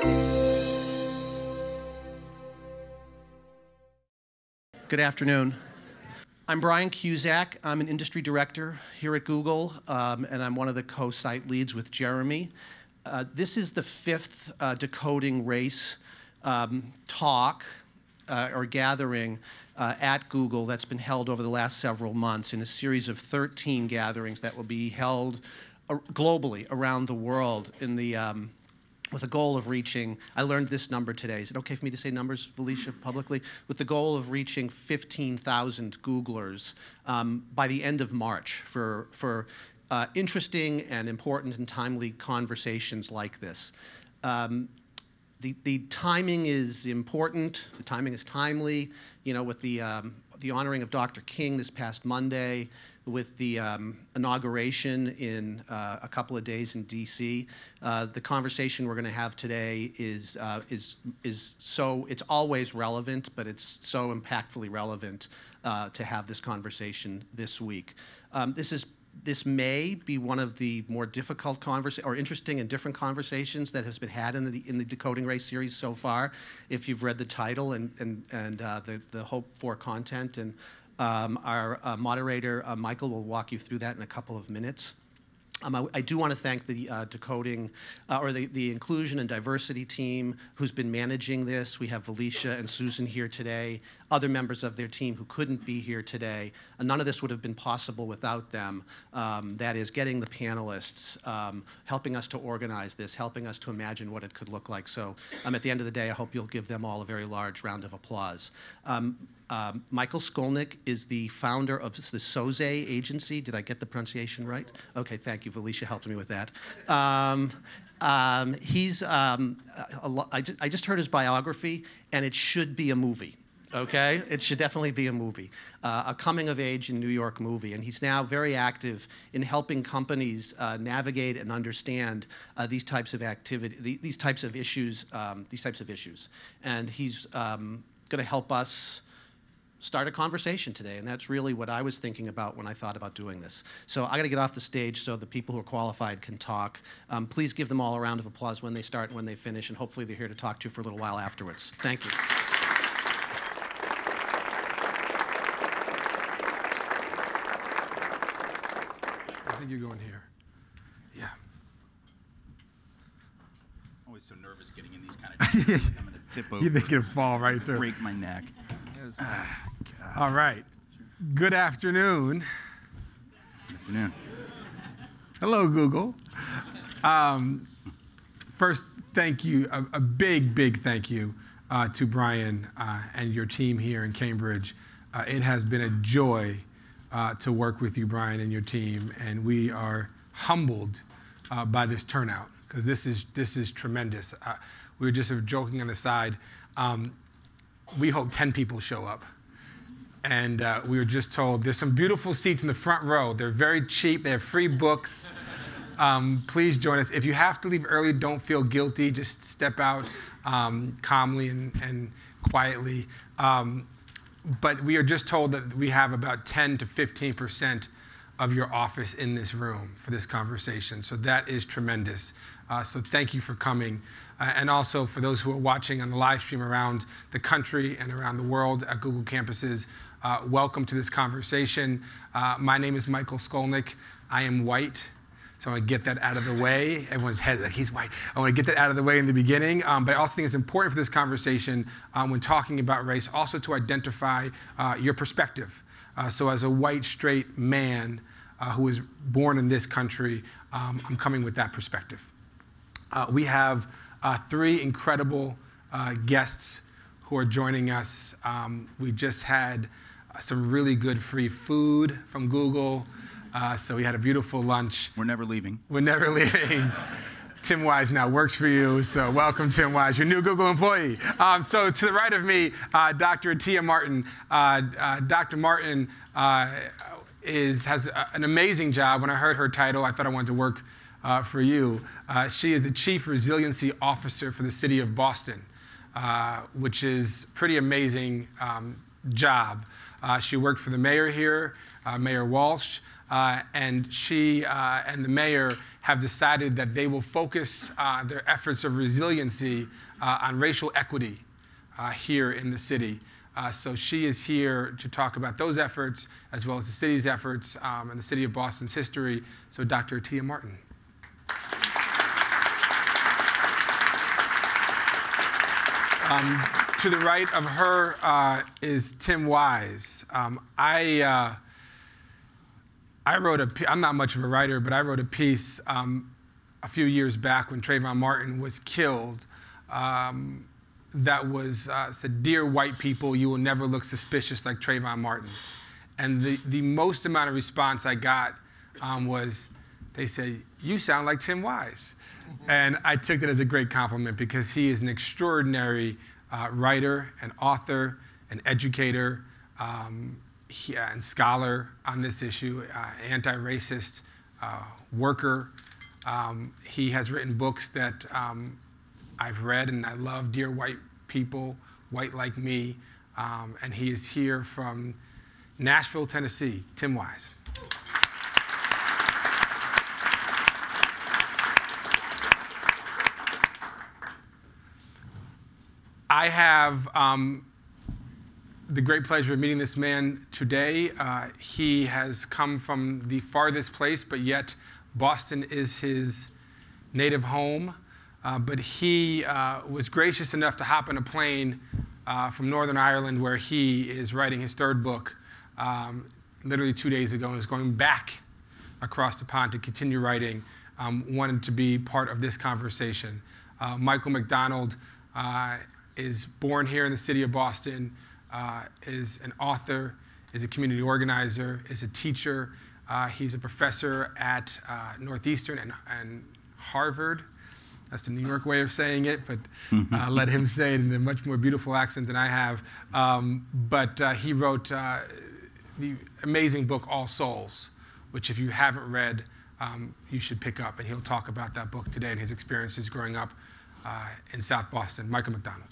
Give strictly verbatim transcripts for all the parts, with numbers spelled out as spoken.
Good afternoon. I'm Brian Cusack. I'm an industry director here at Google, um, and I'm one of the co-site leads with Jeremy. Uh, this is the fifth uh, Decoding Race um, talk uh, or gathering uh, at Google that's been held over the last several months in a series of thirteen gatherings that will be held uh, globally around the world in the um, with the goal of reaching, I learned this number today. Is it okay for me to say numbers, Felicia, publicly? With the goal of reaching fifteen thousand Googlers um, by the end of March for, for uh, interesting and important and timely conversations like this. Um, the, the timing is important. The timing is timely. You know, with the, um, the honoring of Doctor King this past Monday, with the um, inauguration in uh, a couple of days in D C, uh, the conversation we're going to have today is uh, is is so it's always relevant, but it's so impactfully relevant uh, to have this conversation this week. Um, this is this may be one of the more difficult conversa or interesting and different conversations that has been had in the in the Decoding Race series so far. If you've read the title and and and uh, the the hope for content and. Um, our uh, moderator, uh, Michael, will walk you through that in a couple of minutes. Um, I, I do want to thank the uh, decoding, uh, or the, the inclusion and diversity team who's been managing this. We have Felicia and Susan here today, other members of their team who couldn't be here today. Uh, none of this would have been possible without them. Um, that is, getting the panelists, um, helping us to organize this, helping us to imagine what it could look like. So um, at the end of the day, I hope you'll give them all a very large round of applause. Um, Um, Michael Skolnik is the founder of the Soze agency. Did I get the pronunciation right? Okay, thank you. Felicia helped me with that. Um, um, he's, um, a lo I, just, I just heard his biography, and it should be a movie. Okay, it should definitely be a movie, uh, a coming-of-age in New York movie, and he's now very active in helping companies uh, navigate and understand uh, these types of activity, these types of issues, um, these types of issues, and he's um, going to help us start a conversation today, and that's really what I was thinking about when I thought about doing this. So I got to get off the stage so the people who are qualified can talk. Um, please give them all a round of applause when they start and when they finish, and hopefully they're here to talk to you for a little while afterwards. Thank you. I think you're going here. Yeah. I'm always so nervous getting in these kind of things. I'm going to tip over. You think it'll fall right there. Break my neck. Ah, all right. Good afternoon. Good afternoon. Hello, Google. Um, first, thank you, a, a big, big thank you uh, to Brian uh, and your team here in Cambridge. Uh, it has been a joy uh, to work with you, Brian, and your team, and we are humbled uh, by this turnout, because this is, this is tremendous. Uh, we were just sort of joking on the side. Um, we hope ten people show up. And uh, we were just told there's some beautiful seats in the front row. They're very cheap. They have free books. Um, please join us. If you have to leave early, don't feel guilty. Just step out um, calmly and, and quietly. Um, but we are just told that we have about ten to fifteen percent of your office in this room for this conversation. So that is tremendous. Uh, so thank you for coming. Uh, and also for those who are watching on the live stream around the country and around the world at Google campuses, uh, welcome to this conversation. Uh, my name is Michael Skolnik. I am white, so I want to get that out of the way. Everyone's head like, he's white. I want to get that out of the way in the beginning. Um, but I also think it's important for this conversation um, when talking about race, also to identify uh, your perspective. Uh, so as a white, straight man uh, who was born in this country, um, I'm coming with that perspective. Uh, we have uh, three incredible uh, guests who are joining us. Um, we just had uh, some really good free food from Google. Uh, so we had a beautiful lunch. We're never leaving. We're never leaving. Tim Wise now works for you, so welcome, Tim Wise, your new Google employee. Um, so to the right of me, uh, Doctor Tia Martin. Uh, uh, Doctor Martin uh, is, has a, an amazing job. When I heard her title, I thought I wanted to work uh, for you. Uh, she is the Chief Resiliency Officer for the City of Boston, uh, which is a pretty amazing um, job. Uh, she worked for the mayor here, uh, Mayor Walsh, uh, and she uh, and the mayor have decided that they will focus uh, their efforts of resiliency uh, on racial equity uh, here in the city. Uh, so she is here to talk about those efforts, as well as the city's efforts um, and the city of Boston's history. So Doctor Tia Martin. Um, to the right of her uh, is Tim Wise. Um, I, uh, I wrote a, I'm not much of a writer, but I wrote a piece um, a few years back when Trayvon Martin was killed um, that was, uh, said, "Dear white people, you will never look suspicious like Trayvon Martin." And the, the most amount of response I got um, was, they said, "You sound like Tim Wise." And I took it as a great compliment because he is an extraordinary uh, writer and author and educator um, he, uh, and scholar on this issue, uh, anti-racist uh, worker. Um, he has written books that um, I've read and I love, Dear White People, White Like Me. Um, and he is here from Nashville, Tennessee. Tim Wise. I have um, the great pleasure of meeting this man today. Uh, he has come from the farthest place, but yet Boston is his native home. Uh, but he uh, was gracious enough to hop on a plane uh, from Northern Ireland, where he is writing his third book um, literally two days ago, and is going back across the pond to continue writing. Um, wanted to be part of this conversation. Uh, Michael McDonald uh, is born here in the city of Boston, uh, is an author, is a community organizer, is a teacher. Uh, he's a professor at uh, Northeastern and, and Harvard. That's the New York way of saying it, but uh, let him say it in a much more beautiful accent than I have. Um, but uh, he wrote uh, the amazing book, All Souls, which if you haven't read, um, you should pick up. And he'll talk about that book today and his experiences growing up uh, in South Boston. Michael McDonald.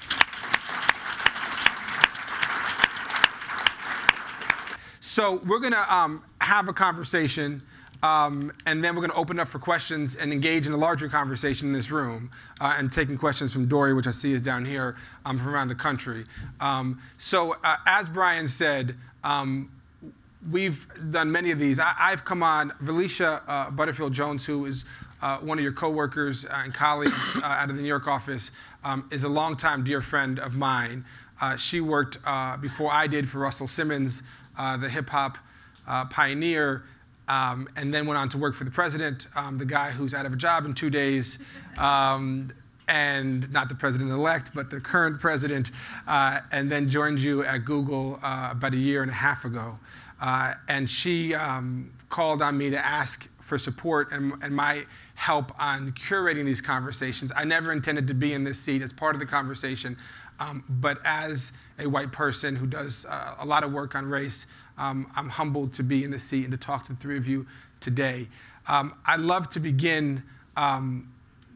So we're going to um, have a conversation, um, and then we're going to open up for questions and engage in a larger conversation in this room, uh, and taking questions from Dory, which I see is down here, um, from around the country. Um, so uh, as Brian said, um, we've done many of these. I, I've come on, Valicia uh, Butterfield-Jones, who is uh, one of your coworkers and colleagues uh, out of the New York office, um, is a longtime dear friend of mine. Uh, she worked uh, before I did for Russell Simmons, Uh, the hip-hop uh, pioneer, um, and then went on to work for the president, um, the guy who's out of a job in two days, um, and not the president-elect, but the current president, uh, and then joined you at Google uh, about a year and a half ago. Uh, and she um, called on me to ask for support and, and my help on curating these conversations. I never intended to be in this seat as part of the conversation, um, but as a white person who does uh, a lot of work on race, um, I'm humbled to be in this seat and to talk to the three of you today. Um, I'd love to begin um,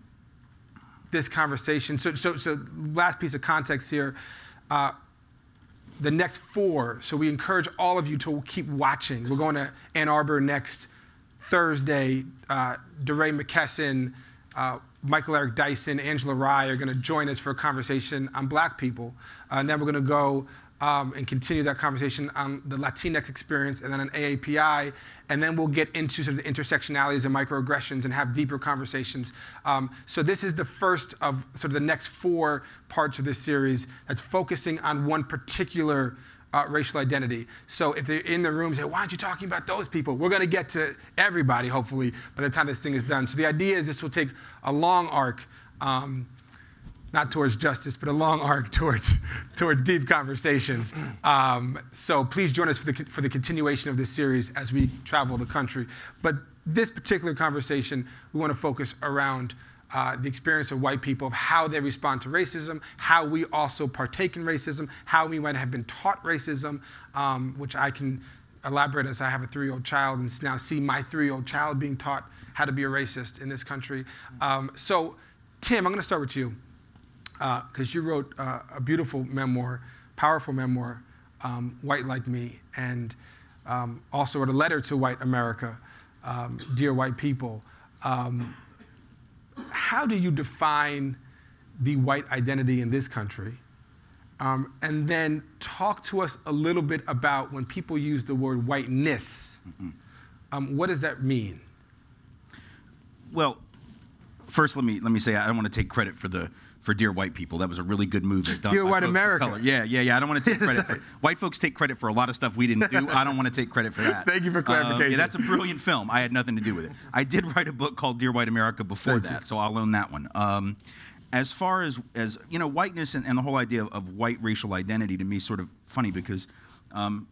this conversation. So, so, so last piece of context here. Uh, the next four, so we encourage all of you to keep watching. We're going to Ann Arbor next Thursday. Uh, DeRay McKesson, uh, Michael Eric Dyson, Angela Rye are going to join us for a conversation on black people. Uh, and then we're going to go um, and continue that conversation on the Latinx experience, and then on A A P I. And then we'll get into sort of the intersectionalities and microaggressions and have deeper conversations. Um, so this is the first of sort of the next four parts of this series that's focusing on one particular Uh, racial identity. So if they're in the room, say, why aren't you talking about those people? We're going to get to everybody, hopefully, by the time this thing is done. So the idea is this will take a long arc, um, not towards justice, but a long arc towards, towards deep conversations. Um, so please join us for the, for the continuation of this series as we travel the country. But this particular conversation, we want to focus around Uh, the experience of white people, of how they respond to racism, how we also partake in racism, how we might have been taught racism, um, which I can elaborate as I have a three-year-old child and now see my three-year-old child being taught how to be a racist in this country. Um, so, Tim, I'm going to start with you, because uh, you wrote uh, a beautiful memoir, powerful memoir, um, White Like Me, and um, also wrote a letter to white America, um, Dear White People. Um, how do you define the white identity in this country? Um, and then talk to us a little bit about when people use the word whiteness, mm-hmm. um, what does that mean? Well, first let me let me say I don't want to take credit for the for Dear White People. That was a really good move. Done Dear by White folks of America. color. Yeah, yeah, yeah. I don't want to take credit for white folks take credit for a lot of stuff we didn't do. I don't want to take credit for that. Thank you for clarification. Um, yeah, that's a brilliant film. I had nothing to do with it. I did write a book called Dear White America before Thank that, you. so I'll own that one. Um, as far as as you know, whiteness and, and the whole idea of, of white racial identity to me is sort of funny because. Um,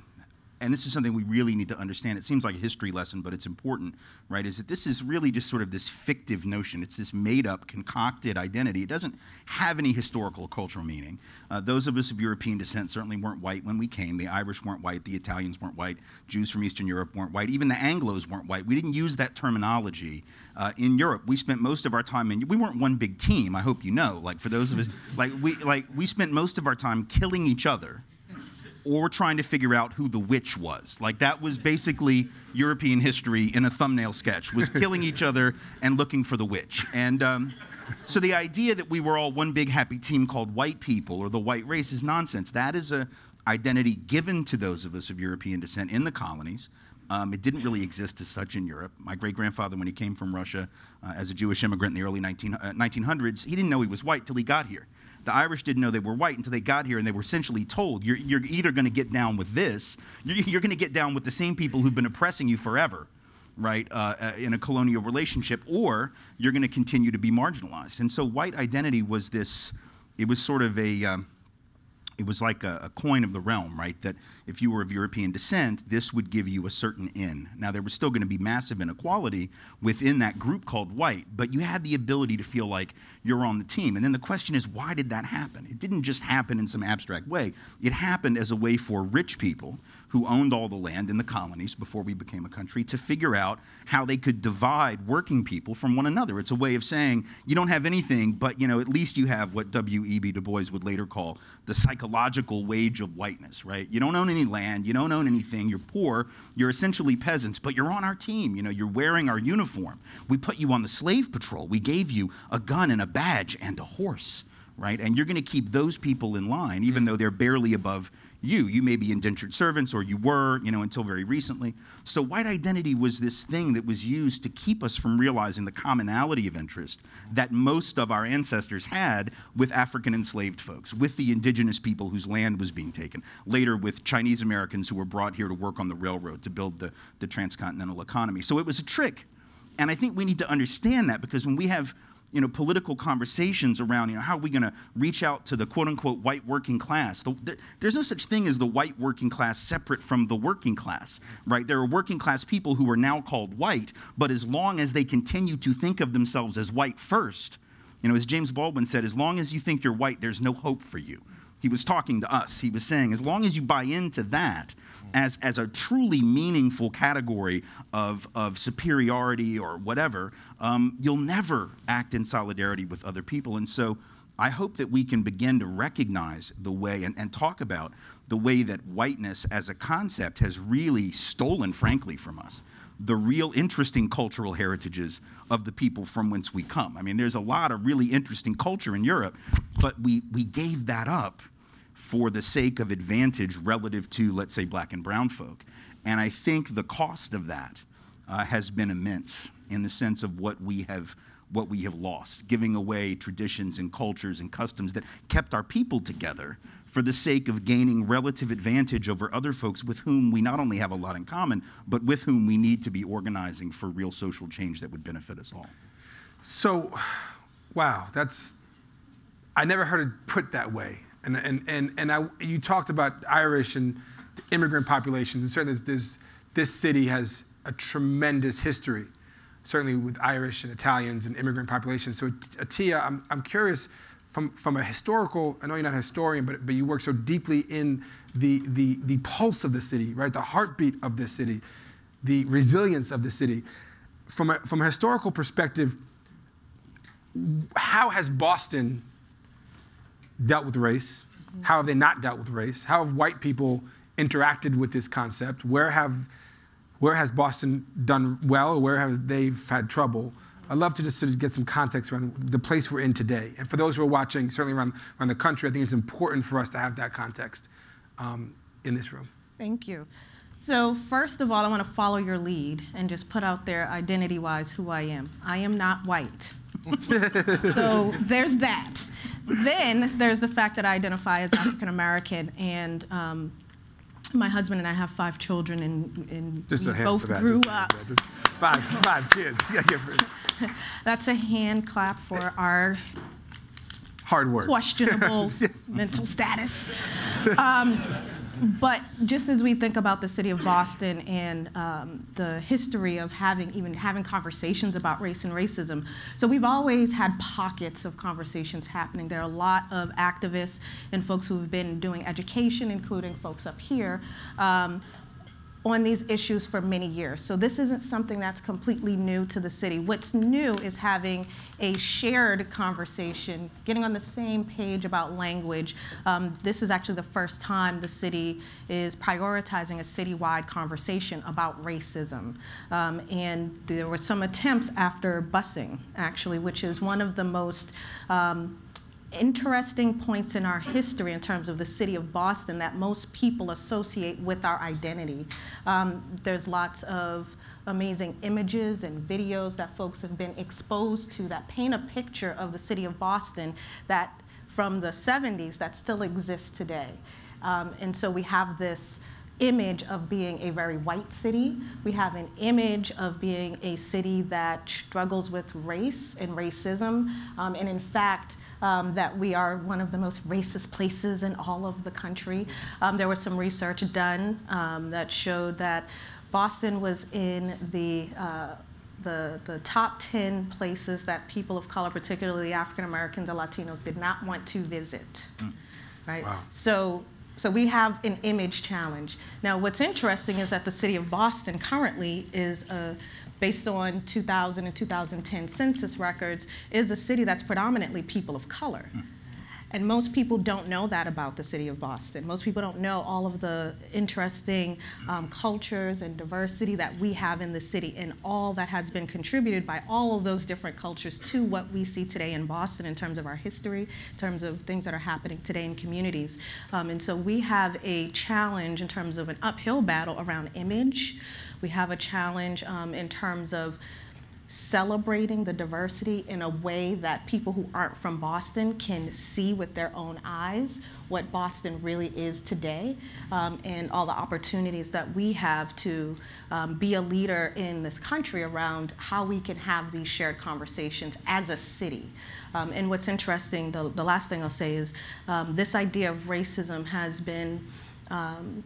And this is something we really need to understand. It seems like a history lesson, but it's important, right? Is that this is really just sort of this fictive notion. It's this made-up, concocted identity. It doesn't have any historical or cultural meaning. Uh, those of us of European descent certainly weren't white when we came. The Irish weren't white. The Italians weren't white. Jews from Eastern Europe weren't white. Even the Anglos weren't white. We didn't use that terminology uh, in Europe. We spent most of our time in. We weren't one big team. I hope you know. Like for those of us, like we like we spent most of our time killing each other, or trying to figure out who the witch was. Like that was basically European history in a thumbnail sketch, was killing each other and looking for the witch. And um, so the idea that we were all one big happy team called white people or the white race is nonsense. That is a identity given to those of us of European descent in the colonies. Um, it didn't really exist as such in Europe. My great-grandfather, when he came from Russia uh, as a Jewish immigrant in the early nineteen, uh, nineteen hundreds, he didn't know he was white till he got here. The Irish didn't know they were white until they got here, and they were essentially told, you're, you're either going to get down with this, you're, you're going to get down with the same people who've been oppressing you forever, right, uh, uh, in a colonial relationship, or you're going to continue to be marginalized. And so white identity was this, it was sort of a, um, it was like a, a coin of the realm, right, that if you were of European descent, this would give you a certain in. Now, there was still going to be massive inequality within that group called white, but you had the ability to feel like you're on the team. And then the question is, why did that happen? It didn't just happen in some abstract way. It happened as a way for rich people who owned all the land in the colonies before we became a country to figure out how they could divide working people from one another. It's a way of saying, you don't have anything, but you know, at least you have what W E B Du Bois would later call the psychological wage of whiteness, right? You don't own any land, you don't own anything, you're poor, you're essentially peasants, but you're on our team, you know, you're wearing our uniform. We put you on the slave patrol. We gave you a gun and a badge and a horse, right? And you're gonna keep those people in line, even though they're barely above you. You may be indentured servants, or you were, you know, until very recently. So white identity was this thing that was used to keep us from realizing the commonality of interest that most of our ancestors had with African enslaved folks, with the indigenous people whose land was being taken, later with Chinese Americans who were brought here to work on the railroad to build the, the transcontinental economy. So it was a trick. And I think we need to understand that, because when we have you know, political conversations around, you know, how are we going to reach out to the quote-unquote white working class? The, there, there's no such thing as the white working class separate from the working class, right? There are working class people who are now called white, but as long as they continue to think of themselves as white first, you know, as James Baldwin said, as long as you think you're white, there's no hope for you. He was talking to us. He was saying, as long as you buy into that as, as a truly meaningful category of, of superiority or whatever, um, you'll never act in solidarity with other people. And so I hope that we can begin to recognize the way and, and talk about the way that whiteness as a concept has really stolen, frankly, from us the real interesting cultural heritages of the people from whence we come. I mean, there's a lot of really interesting culture in Europe, but we, we gave that up for the sake of advantage relative to, let's say, black and brown folk. And I think the cost of that uh, has been immense in the sense of what we have what we have lost, giving away traditions and cultures and customs that kept our people together for the sake of gaining relative advantage over other folks with whom we not only have a lot in common, but with whom we need to be organizing for real social change that would benefit us all. So, wow, that's, I never heard it put that way. And, and, and, and I, you talked about Irish and immigrant populations, and certainly there's, there's, this city has a tremendous history, certainly with Irish and Italians and immigrant populations. So Atiya, I'm, I'm curious, from, from a historical, I know you're not a historian, but, but you work so deeply in the, the, the pulse of the city, right? The heartbeat of this city, the resilience of the city. From a, from a historical perspective, how has Boston dealt with race? How have they not dealt with race? How have white people interacted with this concept? Where have, where has Boston done well, or where have they had trouble? I'd love to just sort of get some context around the place we're in today. And for those who are watching, certainly around, around the country, I think it's important for us to have that context um, in this room. Thank you. So first of all, I want to follow your lead and just put out there identity-wise who I am. I am not white. So there's that. Then there's the fact that I identify as African American, and um, my husband and I have five children, and, and just we a hand both for that. grew just up. Just five, five kids. You gotta give her That's a hand clap for our hard work, questionable mental status. Um, But just as we think about the city of Boston and um, the history of having, even having conversations about race and racism, so we've always had pockets of conversations happening. There are a lot of activists and folks who have been doing education, including folks up here, um, on these issues for many years. So this isn't something that's completely new to the city. What's new is having a shared conversation, getting on the same page about language. Um, this is actually the first time the city is prioritizing a citywide conversation about racism. Um, and there were some attempts after busing, actually, which is one of the most um, interesting points in our history in terms of the city of Boston that most people associate with our identity. Um, there's lots of amazing images and videos that folks have been exposed to that paint a picture of the city of Boston that from the seventies that still exists today. Um, and so we have this image of being a very white city. We have an image of being a city that struggles with race and racism. Um, and in fact, Um, that we are one of the most racist places in all of the country. Um, there was some research done um, that showed that Boston was in the, uh, the, the top ten places that people of color, particularly African Americans and Latinos, did not want to visit, mm. right? Wow. So, so we have an image challenge. Now, what's interesting is that the city of Boston currently is a based on two thousand and two thousand ten census records, is a city that's predominantly people of color. Mm. And most people don't know that about the city of Boston. Most people don't know all of the interesting um, cultures and diversity that we have in the city, and all that has been contributed by all of those different cultures to what we see today in Boston in terms of our history, in terms of things that are happening today in communities. Um, and so we have a challenge in terms of an uphill battle around image. We have a challenge um, in terms of celebrating the diversity in a way that people who aren't from Boston can see with their own eyes what Boston really is today, um, and all the opportunities that we have to um, be a leader in this country around how we can have these shared conversations as a city. Um, and what's interesting, the, the last thing I'll say is um, this idea of racism has been um,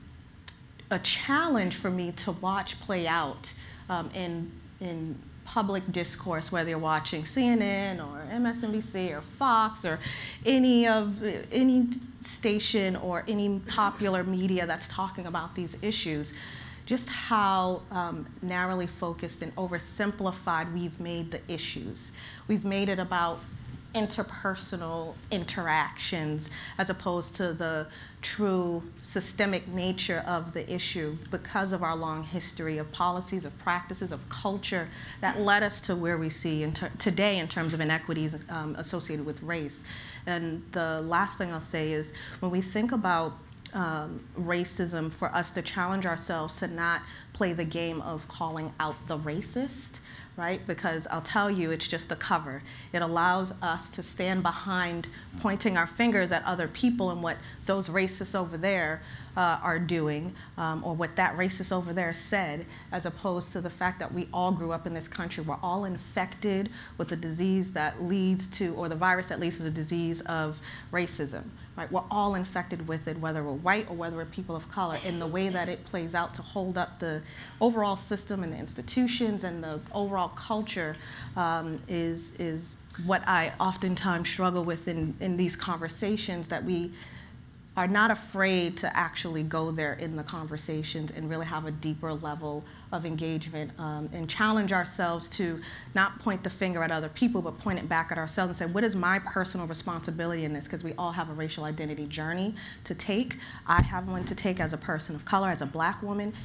a challenge for me to watch play out um, in, in public discourse, whether you're watching C N N or M S N B C or Fox or any of any station or any popular media that's talking about these issues, just how um, narrowly focused and oversimplified we've made the issues. We've made it about interpersonal interactions as opposed to the true systemic nature of the issue because of our long history of policies, of practices, of culture that led us to where we see in today in terms of inequities um, associated with race. And the last thing I'll say is when we think about Um, racism, for us to challenge ourselves to not play the game of calling out the racist, right? Because I'll tell you, it's just a cover. It allows us to stand behind pointing our fingers at other people and what those racists over there uh, are doing, um, or what that racist over there said, as opposed to the fact that we all grew up in this country. We're all infected with the disease that leads to, or the virus that leads to the disease of racism. Right? We're all infected with it, whether we're white or whether we're people of color, and the way that it plays out to hold up the overall system and the institutions and the overall culture um, is, is what I oftentimes struggle with in, in these conversations, that we are not afraid to actually go there in the conversations and really have a deeper level of engagement um, and challenge ourselves to not point the finger at other people, but point it back at ourselves and say, what is my personal responsibility in this? Because we all have a racial identity journey to take. I have one to take as a person of color, as a black woman.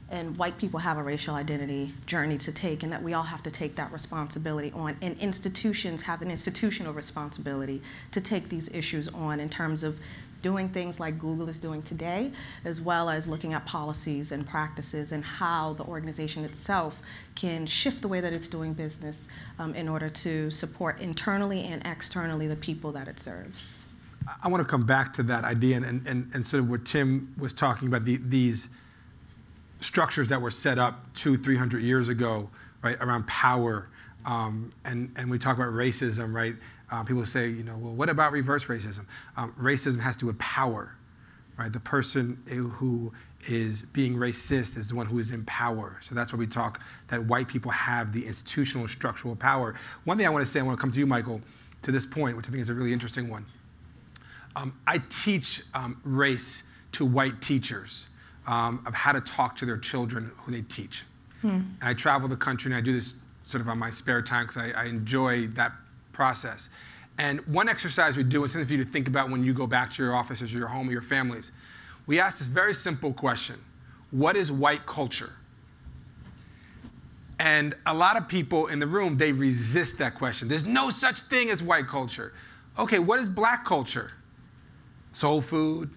and white people have a racial identity journey to take, and that we all have to take that responsibility on, and institutions have an institutional responsibility to take these issues on in terms of doing things like Google is doing today, as well as looking at policies and practices and how the organization itself can shift the way that it's doing business um, in order to support internally and externally the people that it serves. I want to come back to that idea and, and, and sort of what Tim was talking about, the, these structures that were set up two, three hundred years ago, right, around power. Um, and, and we talk about racism, right? Uh, people say, you know, well, what about reverse racism? Um, racism has to do with power, right? The person who is being racist is the one who is in power. So that's why we talk that white people have the institutional structural power. One thing I want to say, I want to come to you, Michael, to this point, which I think is a really interesting one. Um, I teach um, race to white teachers um, of how to talk to their children who they teach. Hmm. And I travel the country, and I do this sort of on my spare time because I, I enjoy that process. And one exercise we do, and something for you to think about when you go back to your offices or your home or your families, we ask this very simple question: what is white culture? And a lot of people in the room, they resist that question. There's no such thing as white culture. Okay, what is black culture? Soul food,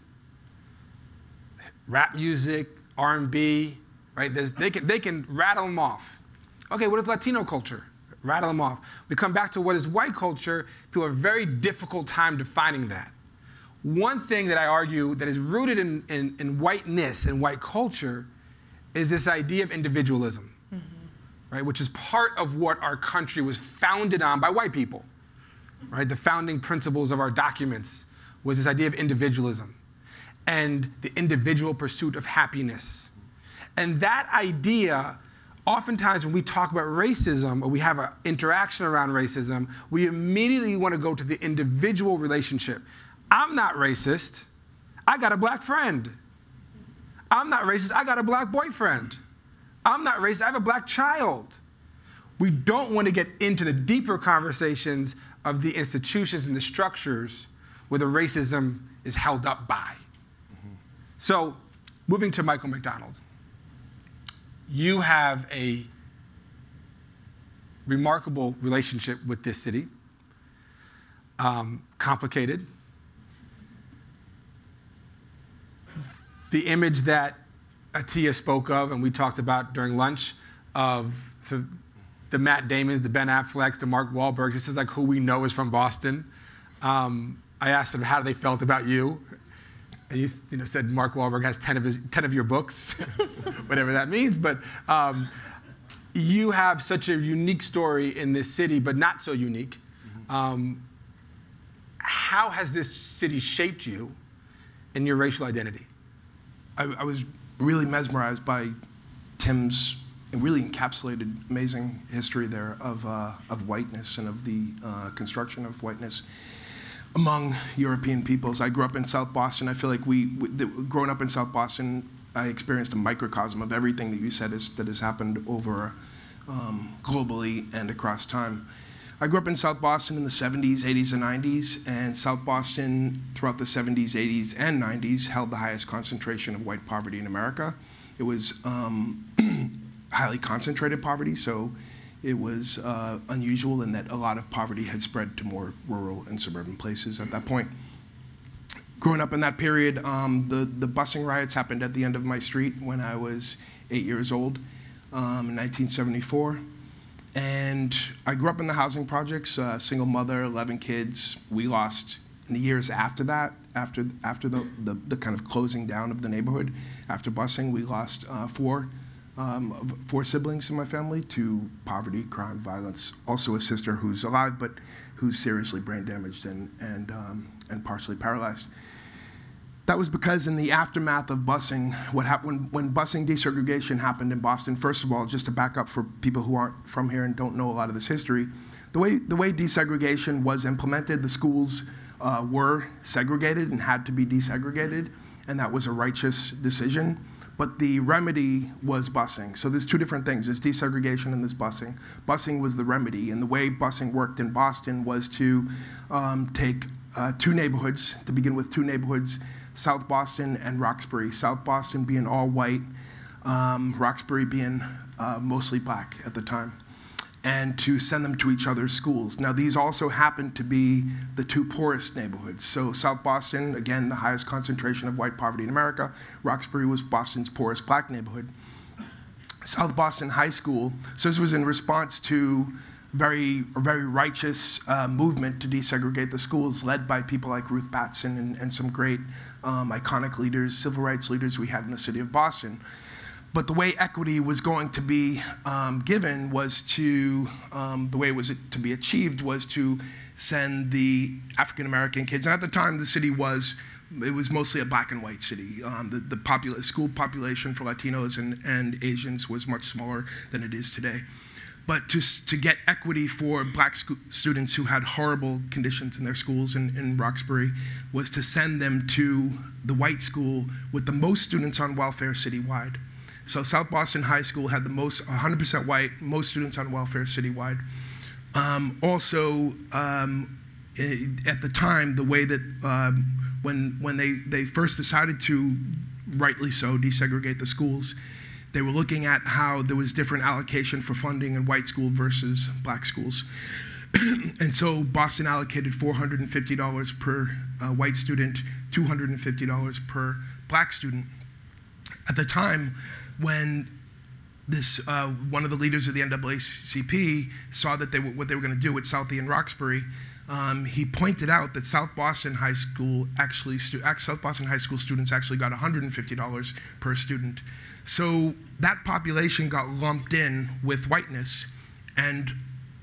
rap music, R and B, right? There's, they, can, they can rattle them off. Okay, what is Latino culture? Rattle them off. We come back to what is white culture. People have a very difficult time defining that. One thing that I argue that is rooted in, in, in whiteness and white culture is this idea of individualism, mm-hmm. right? Which is part of what our country was founded on by white people, right? The founding principles of our documents was this idea of individualism and the individual pursuit of happiness. And that idea, oftentimes when we talk about racism or we have an interaction around racism, we immediately want to go to the individual relationship. I'm not racist. I got a black friend. I'm not racist. I got a black boyfriend. I'm not racist. I have a black child. We don't want to get into the deeper conversations of the institutions and the structures where the racism is held up by. Mm-hmm. So, moving to Michael McDonald. You have a remarkable relationship with this city, um, complicated. The image that Atiya spoke of and we talked about during lunch of the, the Matt Damons, the Ben Afflecks, the Mark Wahlbergs, this is like who we know is from Boston. Um, I asked them how they felt about you. And you, you know, said Mark Wahlberg has ten of, his, ten of your books, whatever that means. But um, you have such a unique story in this city, but not so unique. Mm-hmm. um, how has this city shaped you in your racial identity? I, I was really mesmerized by Tim's really encapsulated amazing history there of, uh, of whiteness and of the uh, construction of whiteness among European peoples. I grew up in South Boston. I feel like we, we the, growing up in South Boston, I experienced a microcosm of everything that you said is, that has happened over um, globally and across time. I grew up in South Boston in the seventies, eighties, and nineties, and South Boston throughout the seventies, eighties, and nineties held the highest concentration of white poverty in America. It was um, highly concentrated poverty, so it was uh, unusual in that a lot of poverty had spread to more rural and suburban places at that point. Growing up in that period, um, the, the busing riots happened at the end of my street when I was eight years old um, in nineteen seventy-four. And I grew up in the housing projects, uh, single mother, eleven kids. We lost, in the years after that, after, after the, the, the kind of closing down of the neighborhood, after busing, we lost uh, four Um, four siblings in my family to poverty, crime, violence. Also a sister who's alive, but who's seriously brain damaged and, and, um, and partially paralyzed. That was because in the aftermath of busing, what happened when, when busing desegregation happened in Boston, first of all, just to back up for people who aren't from here and don't know a lot of this history, the way, the way desegregation was implemented, the schools uh, were segregated and had to be desegregated, and that was a righteous decision. But the remedy was busing. So there's two different things. There's desegregation and there's busing. Busing was the remedy. And the way busing worked in Boston was to um, take uh, two neighborhoods, to begin with two neighborhoods, South Boston and Roxbury. South Boston being all white, um, Roxbury being uh, mostly black at the time, and to send them to each other's schools. Now, these also happened to be the two poorest neighborhoods. So South Boston, again, the highest concentration of white poverty in America. Roxbury was Boston's poorest black neighborhood. South Boston High School, so this was in response to very, a very righteous uh, movement to desegregate the schools, led by people like Ruth Batson and, and some great um, iconic leaders, civil rights leaders we had in the city of Boston. But the way equity was going to be um, given was to, um, the way it was to be achieved was to send the African-American kids, and at the time the city was, it was mostly a black and white city. Um, the the popula school population for Latinos and, and Asians was much smaller than it is today. But to, to get equity for black students who had horrible conditions in their schools in, in Roxbury was to send them to the white school with the most students on welfare citywide. So South Boston High School had the most, one hundred percent white, most students on welfare citywide. Um, also, um, at the time, the way that um, when, when they, they first decided to, rightly so, desegregate the schools, they were looking at how there was different allocation for funding in white school versus black schools. And so Boston allocated four hundred fifty dollars per uh, white student, two hundred fifty dollars per black student. At the time, when this, uh, one of the leaders of the N double A C P saw that they were, what they were going to do with Southie and Roxbury, um, he pointed out that South Boston High School actually, South Boston High School students actually got one hundred fifty dollars per student. So that population got lumped in with whiteness and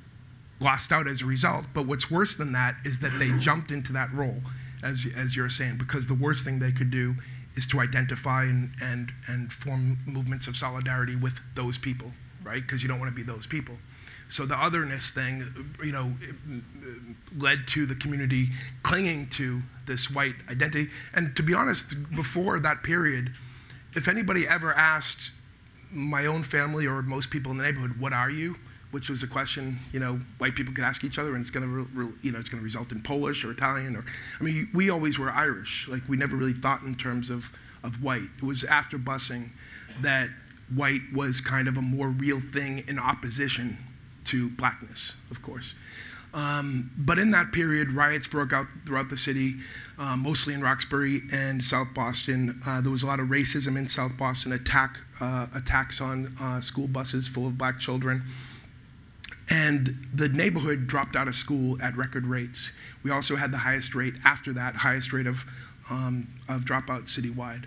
lost out as a result. But what's worse than that is that they jumped into that role, as, as you're saying, because the worst thing they could do is to identify and, and, and form movements of solidarity with those people, right? Because you don't want to be those people. So the otherness thing, you know, led to the community clinging to this white identity. And to be honest, before that period, if anybody ever asked my own family or most people in the neighborhood, what are you? Which was a question, you know, white people could ask each other, and it's going to, you know, it's going to result in Polish or Italian, or, I mean, we always were Irish. Like, we never really thought in terms of, of white. It was after busing that white was kind of a more real thing in opposition to blackness, of course. Um, but in that period, riots broke out throughout the city, uh, mostly in Roxbury and South Boston. Uh, there was a lot of racism in South Boston, attack, uh, attacks on uh, school buses full of black children. And the neighborhood dropped out of school at record rates. We also had the highest rate after that, highest rate of, um, of dropout citywide.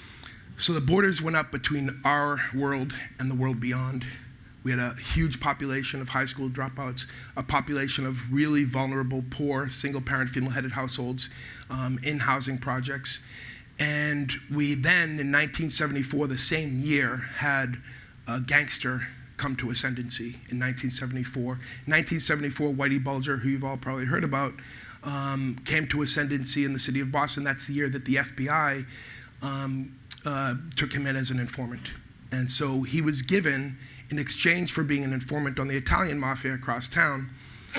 So the borders went up between our world and the world beyond. We had a huge population of high school dropouts, a population of really vulnerable, poor, single-parent, female-headed households um, in housing projects. And we then, in nineteen seventy-four, the same year, had a gangster come to ascendancy in nineteen seventy-four. In nineteen seventy-four, Whitey Bulger, who you've all probably heard about, um, came to ascendancy in the city of Boston. That's the year that the F B I um, uh, took him in as an informant. And so he was given, in exchange for being an informant on the Italian mafia across town,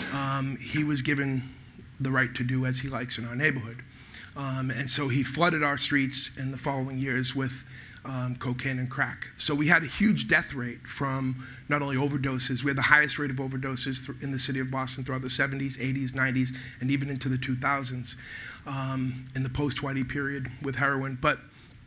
um, he was given the right to do as he likes in our neighborhood. Um, and so he flooded our streets in the following years with um, cocaine and crack. So we had a huge death rate from not only overdoses, we had the highest rate of overdoses in the city of Boston throughout the seventies, eighties, nineties, and even into the two thousands um, in the post-Whitey period with heroin. But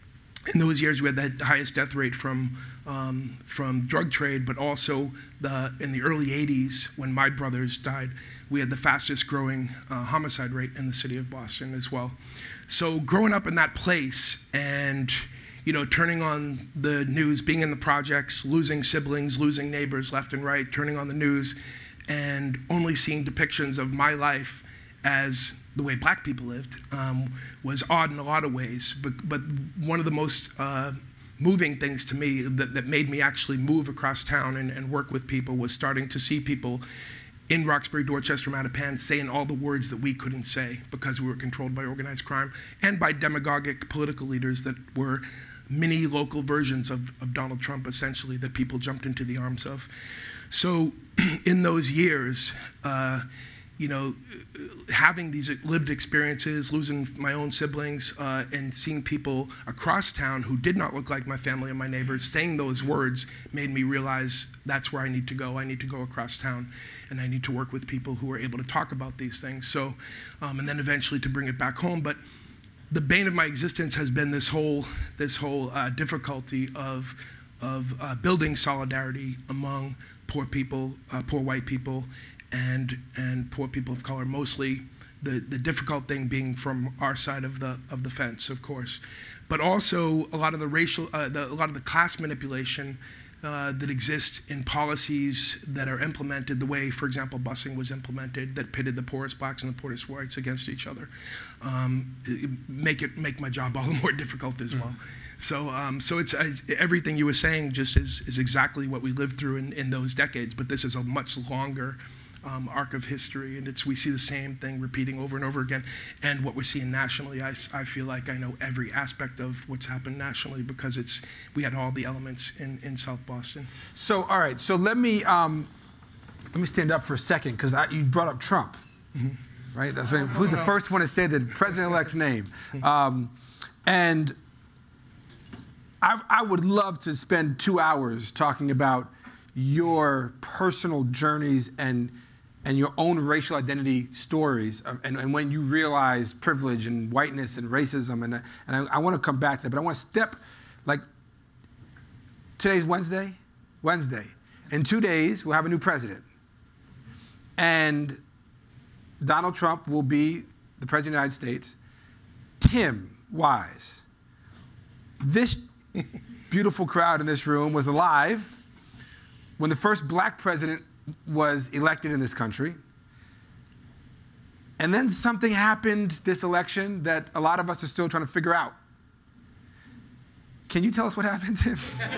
in those years, we had the highest death rate from, um, from drug trade, but also the, in the early eighties, when my brothers died, we had the fastest growing uh, homicide rate in the city of Boston as well. So growing up in that place and, you know, turning on the news, being in the projects, losing siblings, losing neighbors left and right, turning on the news, and only seeing depictions of my life as the way black people lived um, was odd in a lot of ways. But, but one of the most uh, moving things to me that, that made me actually move across town and, and work with people was starting to see people in Roxbury, Dorchester, Mattapan saying all the words that we couldn't say because we were controlled by organized crime and by demagogic political leaders that were mini local versions of, of Donald Trump, essentially, that people jumped into the arms of. So in those years, uh, you know, having these lived experiences, losing my own siblings, uh, and seeing people across town who did not look like my family and my neighbors saying those words made me realize that's where I need to go. I need to go across town, and I need to work with people who are able to talk about these things. So, um, and then eventually to bring it back home. But the bane of my existence has been this whole, this whole uh, difficulty of, of uh, building solidarity among poor people, uh, poor white people, and and poor people of color, mostly. The the difficult thing being from our side of the of the fence, of course, but also a lot of the racial, uh, the, a lot of the class manipulation uh, that exists in policies that are implemented the way, for example, busing was implemented, that pitted the poorest blacks and the poorest whites against each other, um, it, make it make my job all the more difficult as well. So, um, so it's uh, everything you were saying just is is exactly what we lived through in in those decades, but this is a much longer Um, arc of history, and it's we see the same thing repeating over and over again. And what we're seeing nationally, I, I feel like I know every aspect of what's happened nationally because it's we had all the elements in, in South Boston. So, all right, so let me um, let me stand up for a second because you brought up Trump, mm-hmm. right? That's right. Who's the first one to say the president-elect's name? Um, and I, I would love to spend two hours talking about your personal journeys and and your own racial identity stories, of, and, and when you realize privilege and whiteness and racism, and, and I, I want to come back to that, but I want to step, like, today's Wednesday? Wednesday. In two days, we'll have a new president. And Donald Trump will be the president of the United States. Tim Wise, this beautiful crowd in this room was alive when the first black president was elected in this country. And then something happened this election that a lot of us are still trying to figure out. Can you tell us what happened, Tim?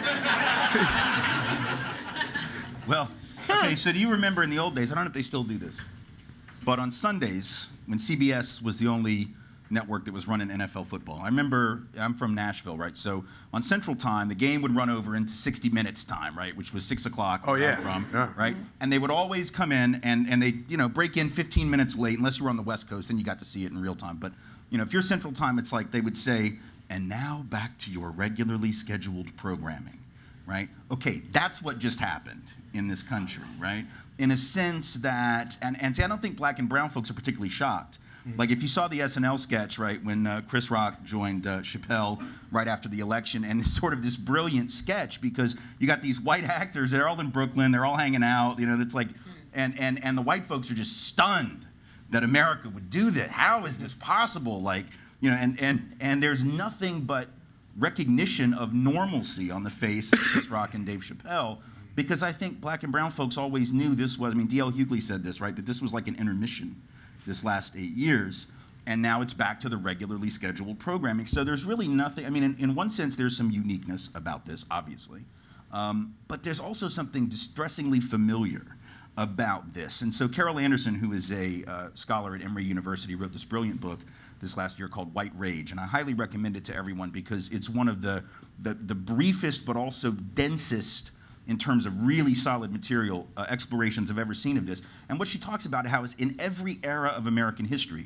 Well, okay, so do you remember in the old days, I don't know if they still do this, but on Sundays, when C B S was the only network that was running N F L football. I remember, I'm from Nashville, right? So on Central Time, the game would run over into sixty minutes time, right? Which was six o'clock. Oh, yeah. From, yeah. Right? And they would always come in and, and they, you know, break in fifteen minutes late, unless you were on the West Coast, and you got to see it in real time. But, you know, if you're Central Time, it's like they would say, and now back to your regularly scheduled programming, right? Okay, that's what just happened in this country, right? In a sense that, and, and see, I don't think black and brown folks are particularly shocked. Like if you saw the S N L sketch, right, when uh, Chris Rock joined uh, Chappelle right after the election, and it's sort of this brilliant sketch because you got these white actors, they're all in Brooklyn, they're all hanging out, you know, it's like, and, and, and the white folks are just stunned that America would do that. How is this possible? Like, you know, and, and, and there's nothing but recognition of normalcy on the face of Chris Rock and Dave Chappelle, because I think black and brown folks always knew this was, I mean, D L Hughley said this, right, that this was like an intermission this last eight years, and now it's back to the regularly scheduled programming. So there's really nothing, I mean, in, in one sense, there's some uniqueness about this, obviously, um, but there's also something distressingly familiar about this. And so Carol Anderson, who is a uh, scholar at Emory University, wrote this brilliant book this last year called White Rage, and I highly recommend it to everyone because it's one of the, the, the briefest but also densest in terms of really solid material uh, explorations I've ever seen of this. And what she talks about how is in every era of American history,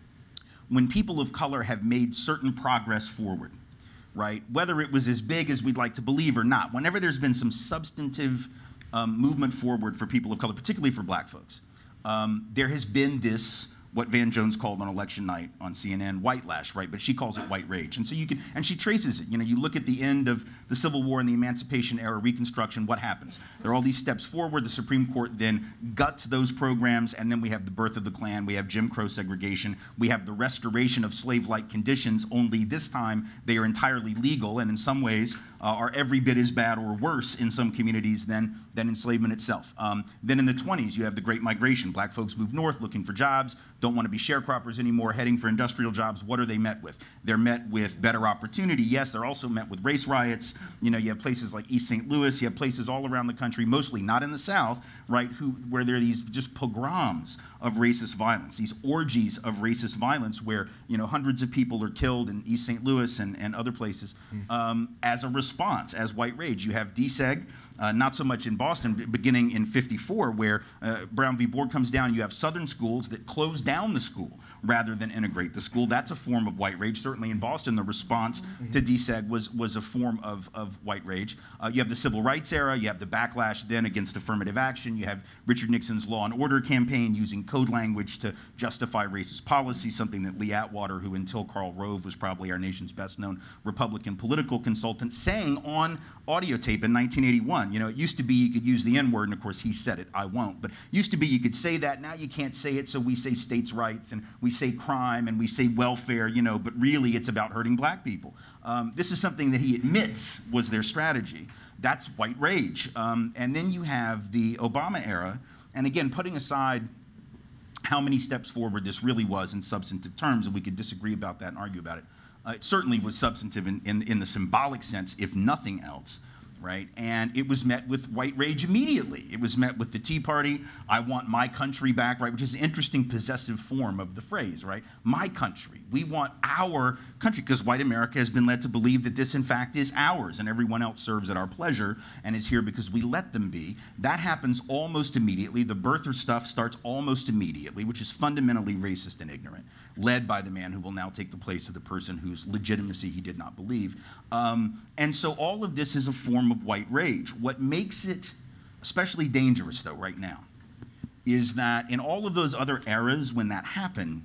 when people of color have made certain progress forward, right, whether it was as big as we'd like to believe or not, whenever there's been some substantive um, movement forward for people of color, particularly for black folks, um, there has been this, what Van Jones called on election night on C N N, white lash, right? But she calls it white rage. And so you can, and she traces it. You know, you look at the end of the Civil War and the Emancipation era, Reconstruction, what happens? There are all these steps forward. The Supreme Court then guts those programs, and then we have the birth of the Klan, we have Jim Crow segregation, we have the restoration of slave-like conditions, only this time they are entirely legal, and in some ways uh, are every bit as bad or worse in some communities than, than enslavement itself. Um, then in the twenties, you have the Great Migration. Black folks move north looking for jobs, don't want to be sharecroppers anymore, heading for industrial jobs. What are they met with? They're met with better opportunity. Yes, they're also met with race riots. You know, you have places like East Saint Louis, you have places all around the country, mostly not in the South, right, who, where there are these just pogroms of racist violence, these orgies of racist violence where, you know, hundreds of people are killed in East Saint Louis and, and other places um, as a response, as white rage. You have deseg, Uh, not so much in Boston, b- beginning in fifty-four, where uh, Brown v. Board comes down, you have Southern schools that close down the school rather than integrate the school. That's a form of white rage. Certainly in Boston, the response mm-hmm. to deseg was, was a form of, of white rage. Uh, you have the civil rights era, you have the backlash then against affirmative action, you have Richard Nixon's Law and Order campaign using code language to justify racist policy, something that Lee Atwater, who until Karl Rove was probably our nation's best known Republican political consultant, saying on audio tape in nineteen eighty-one. You know, it used to be you could use the N-word, and of course he said it, I won't, but used to be you could say that, now you can't say it, so we say states' rights, and we say crime, and we say welfare, you know, but really it's about hurting black people. Um, this is something that he admits was their strategy. That's white rage. Um, and then you have the Obama era, and again, putting aside how many steps forward this really was in substantive terms, and we could disagree about that and argue about it. Uh, it certainly was substantive in, in, in the symbolic sense, if nothing else, right? And it was met with white rage immediately. It was met with the Tea Party, I want my country back, right? Which is an interesting possessive form of the phrase, right? My country. We want our country, because white America has been led to believe that this, in fact, is ours, and everyone else serves at our pleasure and is here because we let them be. That happens almost immediately. The birther stuff starts almost immediately, which is fundamentally racist and ignorant, led by the man who will now take the place of the person whose legitimacy he did not believe. Um, and so all of this is a form of white rage. What makes it especially dangerous, though, right now, is that in all of those other eras when that happened,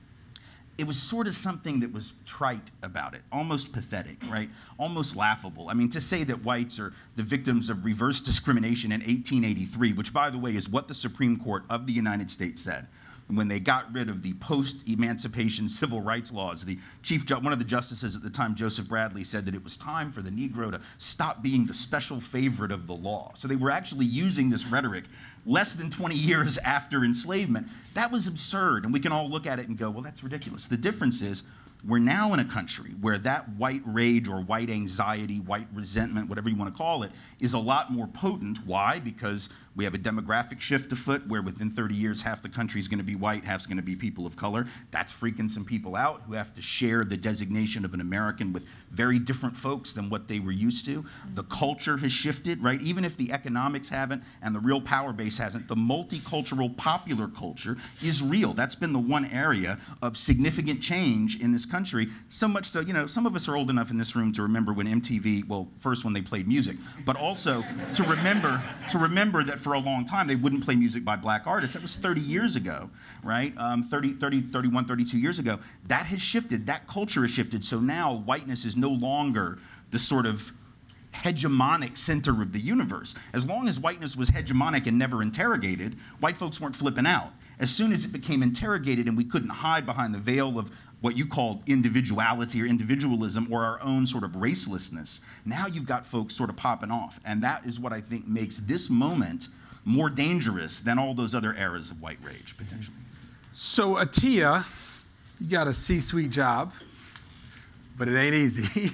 it was sort of something that was trite about it, almost pathetic, right? Almost laughable. I mean, to say that whites are the victims of reverse discrimination in eighteen eighty-three, which, by the way, is what the Supreme Court of the United States said when they got rid of the post-emancipation civil rights laws. The chief, ju- one of the justices at the time, Joseph Bradley, said that it was time for the Negro to stop being the special favorite of the law. So they were actually using this rhetoric less than twenty years after enslavement. That was absurd, and we can all look at it and go, well, that's ridiculous. The difference is, we're now in a country where that white rage or white anxiety, white resentment, whatever you want to call it, is a lot more potent. Why? Because we have a demographic shift afoot where within thirty years, half the country is going to be white, half's going to be people of color. That's freaking some people out who have to share the designation of an American with very different folks than what they were used to. The culture has shifted, right? Even if the economics haven't and the real power base hasn't, the multicultural popular culture is real. That's been the one area of significant change in this country, so much so, you know, some of us are old enough in this room to remember when M T V, well, first when they played music, but also to remember to remember that for a long time they wouldn't play music by black artists. That was thirty years ago, right? Um, thirty, thirty, thirty-one, thirty-two years ago. That has shifted. That culture has shifted. So now whiteness is no longer the sort of hegemonic center of the universe. As long as whiteness was hegemonic and never interrogated, white folks weren't flipping out. As soon as it became interrogated and we couldn't hide behind the veil of what you called individuality or individualism or our own sort of racelessness, now you've got folks sort of popping off. And that is what I think makes this moment more dangerous than all those other eras of white rage, potentially. So, Atia, you got a C-suite job, but it ain't easy.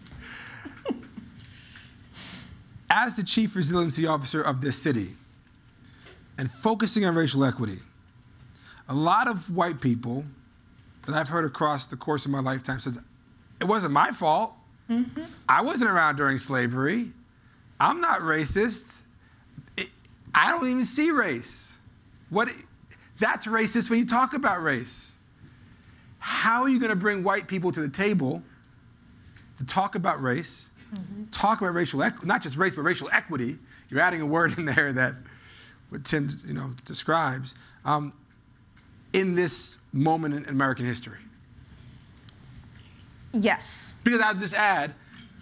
As the Chief Resiliency Officer of this city and focusing on racial equity, a lot of white people that I've heard across the course of my lifetime says, it wasn't my fault. Mm-hmm. I wasn't around during slavery. I'm not racist. It, I don't even see race. What? That's racist when you talk about race. How are you going to bring white people to the table to talk about race, mm-hmm. talk about racial equity, not just race, but racial equity? You're adding a word in there that what Tim, you know, describes. Um, in this moment in American history? Yes. Because I'll just add,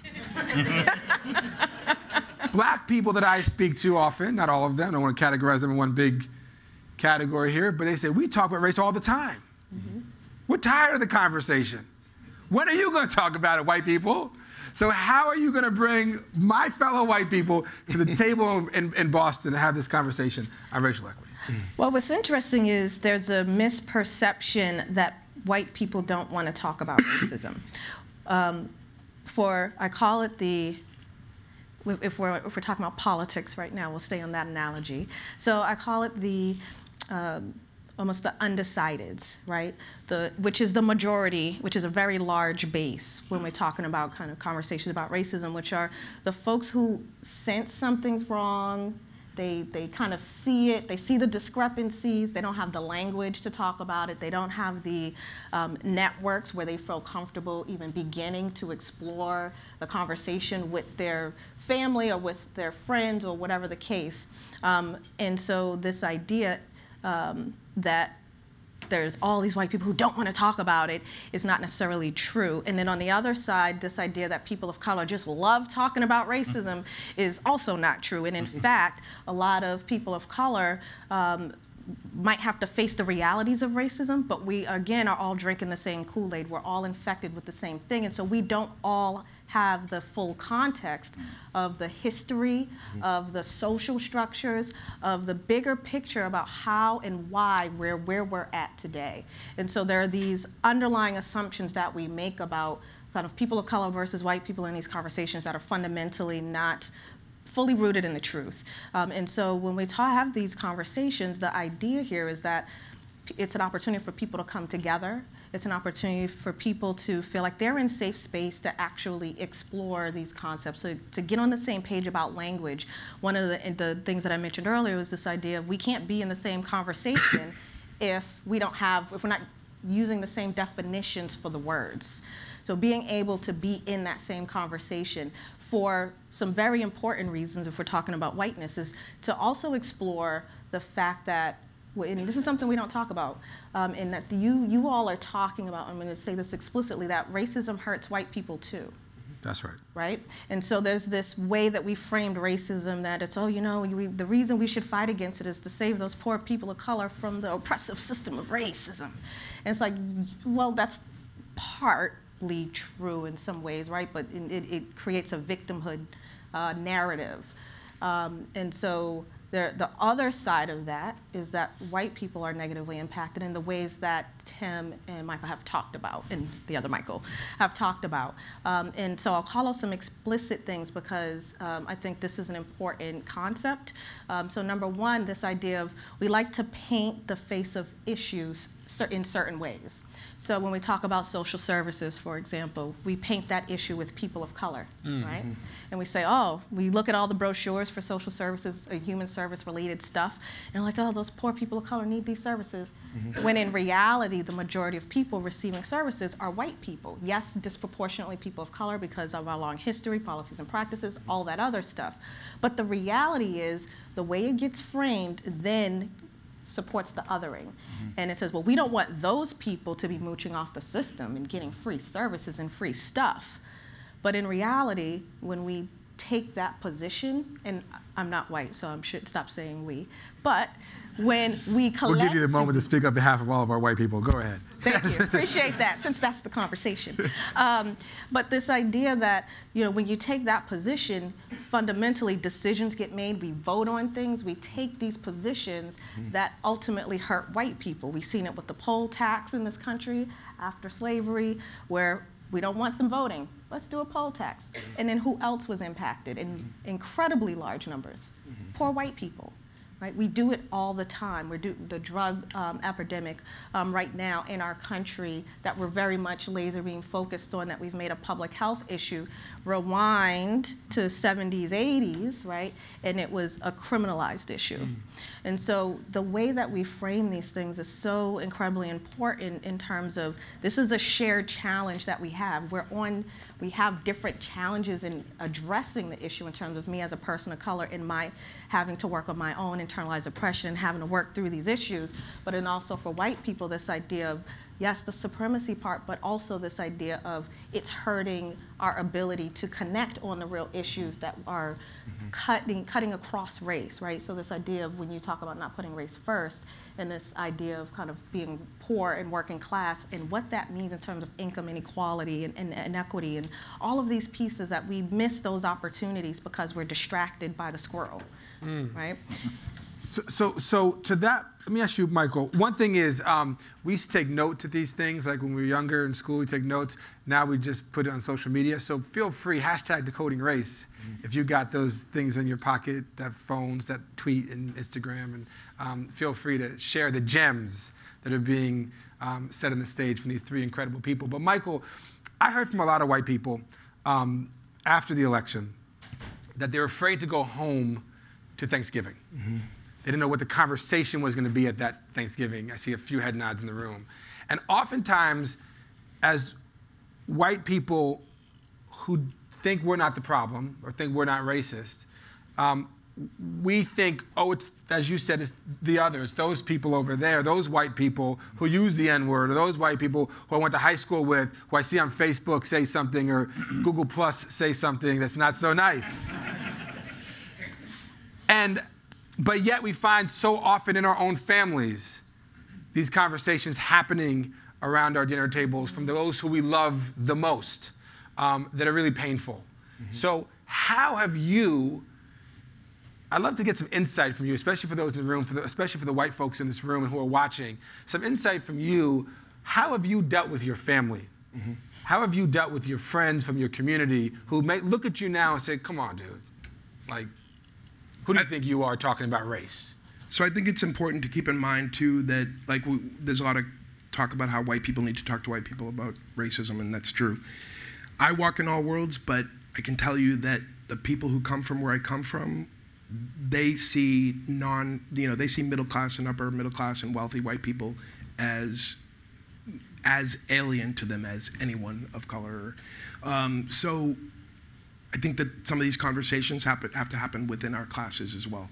black people that I speak to often, not all of them, I don't want to categorize them in one big category here, but they say, we talk about race all the time. Mm-hmm. We're tired of the conversation. When are you going to talk about it, white people? So how are you going to bring my fellow white people to the table in, in Boston to have this conversation on racial equity? Well, what's interesting is there's a misperception that white people don't want to talk about racism. Um, for, I call it the, if we're, if we're talking about politics right now, we'll stay on that analogy. So I call it the um, almost the undecideds, right? The, which is the majority, which is a very large base when we're talking about kind of conversations about racism, which are the folks who sense something's wrong, they, they kind of see it, they see the discrepancies, they don't have the language to talk about it, they don't have the um, networks where they feel comfortable even beginning to explore the conversation with their family or with their friends or whatever the case. Um, and so this idea Um, that there's all these white people who don't want to talk about it is not necessarily true. And then on the other side, this idea that people of color just love talking about racism is also not true. And in fact, a lot of people of color um, might have to face the realities of racism, but we, again, are all drinking the same Kool-Aid. We're all infected with the same thing. And so we don't all have the full context of the history, of the social structures, of the bigger picture about how and why we're where we're at today. And so there are these underlying assumptions that we make about kind of people of color versus white people in these conversations that are fundamentally not fully rooted in the truth. Um, and so when we ta- have these conversations, the idea here is that it's an opportunity for people to come together. It's an opportunity for people to feel like they're in safe space to actually explore these concepts, so to get on the same page about language. One of the, the things that I mentioned earlier was this idea of we can't be in the same conversation if we don't have, if we're not using the same definitions for the words. So being able to be in that same conversation for some very important reasons, if we're talking about whiteness, is to also explore the fact that, and this is something we don't talk about, um, and that you, you all are talking about, I'm going to say this explicitly, that racism hurts white people too. That's right. Right? And so there's this way that we framed racism that it's, oh, you know, we, the reason we should fight against it is to save those poor people of color from the oppressive system of racism. And it's like, well, that's partly true in some ways, right? But it, it creates a victimhood uh, narrative. Um, and so there, the other side of that is that white people are negatively impacted in the ways that Tim and Michael have talked about, and the other Michael have talked about. Um, and so I'll call out some explicit things because um, I think this is an important concept. Um, so number one, this idea of we like to paint the face of issues in certain ways. So when we talk about social services, for example, we paint that issue with people of color, mm-hmm. right? And we say, oh, we look at all the brochures for social services, or human service related stuff, and we're like, oh, those poor people of color need these services. Mm-hmm. When in reality, the majority of people receiving services are white people. Yes, disproportionately people of color because of our long history, policies and practices, all that other stuff. But the reality is, the way it gets framed then supports the othering. Mm-hmm. And it says, well, we don't want those people to be mooching off the system and getting free services and free stuff. But in reality, when we take that position, and I'm not white, so I should stop saying we, but when we collect— We'll give you the moment to speak on behalf of all of our white people. Go ahead. Thank you. Appreciate that, since that's the conversation. Um, but this idea that, you know, when you take that position, fundamentally decisions get made, we vote on things, we take these positions mm-hmm. that ultimately hurt white people. We've seen it with the poll tax in this country after slavery, where we don't want them voting. Let's do a poll tax. And then who else was impacted in incredibly large numbers? Mm-hmm. Poor white people. Right? We do it all the time. We're do the drug um, epidemic um, right now in our country that we're very much laser beam focused on, that we've made a public health issue. Rewind to seventies, eighties, right? And it was a criminalized issue. Mm. And so the way that we frame these things is so incredibly important in terms of this is a shared challenge that we have. We're on, we have different challenges in addressing the issue in terms of me as a person of color and my having to work on my own internalized oppression and having to work through these issues, but then also for white people, this idea of, yes, the supremacy part, but also this idea of it's hurting our ability to connect on the real issues that are mm-hmm. cutting, cutting across race, right? So this idea of when you talk about not putting race first, and this idea of kind of being poor and working class, and what that means in terms of income inequality and, and inequity, and all of these pieces that we miss those opportunities because we're distracted by the squirrel, mm. right? So, so, so to that, let me ask you, Michael. One thing is, um, we used to take notes of these things, like when we were younger in school, we take notes. Now we just put it on social media. So feel free, hashtag decoding race, mm-hmm. if you got those things in your pocket, that phones, that tweet and Instagram, and um, feel free to share the gems that are being um, set on the stage from these three incredible people. But Michael, I heard from a lot of white people um, after the election that they're afraid to go home to Thanksgiving. Mm-hmm. They didn't know what the conversation was going to be at that Thanksgiving. I see a few head nods in the room. And oftentimes, as white people who think we're not the problem or think we're not racist, um, we think, oh, it's, as you said, it's the others, those people over there, those white people who use the N-word, or those white people who I went to high school with, who I see on Facebook say something, or Google Plus say something that's not so nice. And But yet we find so often in our own families these conversations happening around our dinner tables from those who we love the most um, that are really painful. Mm-hmm. So how have you, I'd love to get some insight from you, especially for those in the room, for the, especially for the white folks in this room and who are watching, some insight from you. How have you dealt with your family? Mm-hmm. How have you dealt with your friends from your community who may look at you now and say, come on, dude, like, who do you I, think you are talking about race? So I think it's important to keep in mind, too, that like we, there's a lot of talk about how white people need to talk to white people about racism, and that's true. I walk in all worlds, but I can tell you that the people who come from where I come from, they see non, you know, they see middle class and upper middle class and wealthy white people as as alien to them as anyone of color. Um, so. I think that some of these conversations happen, have to happen within our classes as well.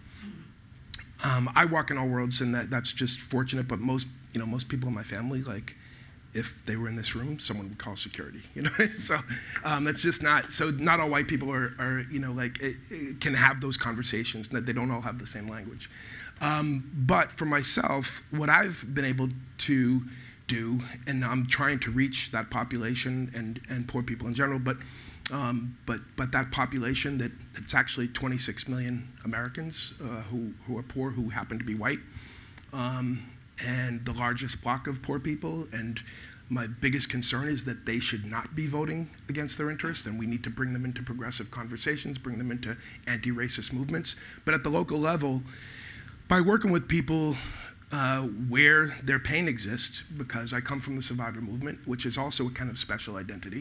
Um, I walk in all worlds, and that, that's just fortunate. But most, you know, most people in my family, like, if they were in this room, someone would call security. You know, so um, that's just not. So not all white people are, are you know, like, it, it can have those conversations. That they don't all have the same language. Um, but for myself, what I've been able to do, and I'm trying to reach that population and and poor people in general, but. Um, but but that population that it's actually twenty-six million Americans uh, who who are poor, who happen to be white, um, and the largest block of poor people. And my biggest concern is that they should not be voting against their interests, and we need to bring them into progressive conversations, bring them into anti-racist movements. But at the local level, by working with people uh, where their pain exists, because I come from the survivor movement, which is also a kind of special identity.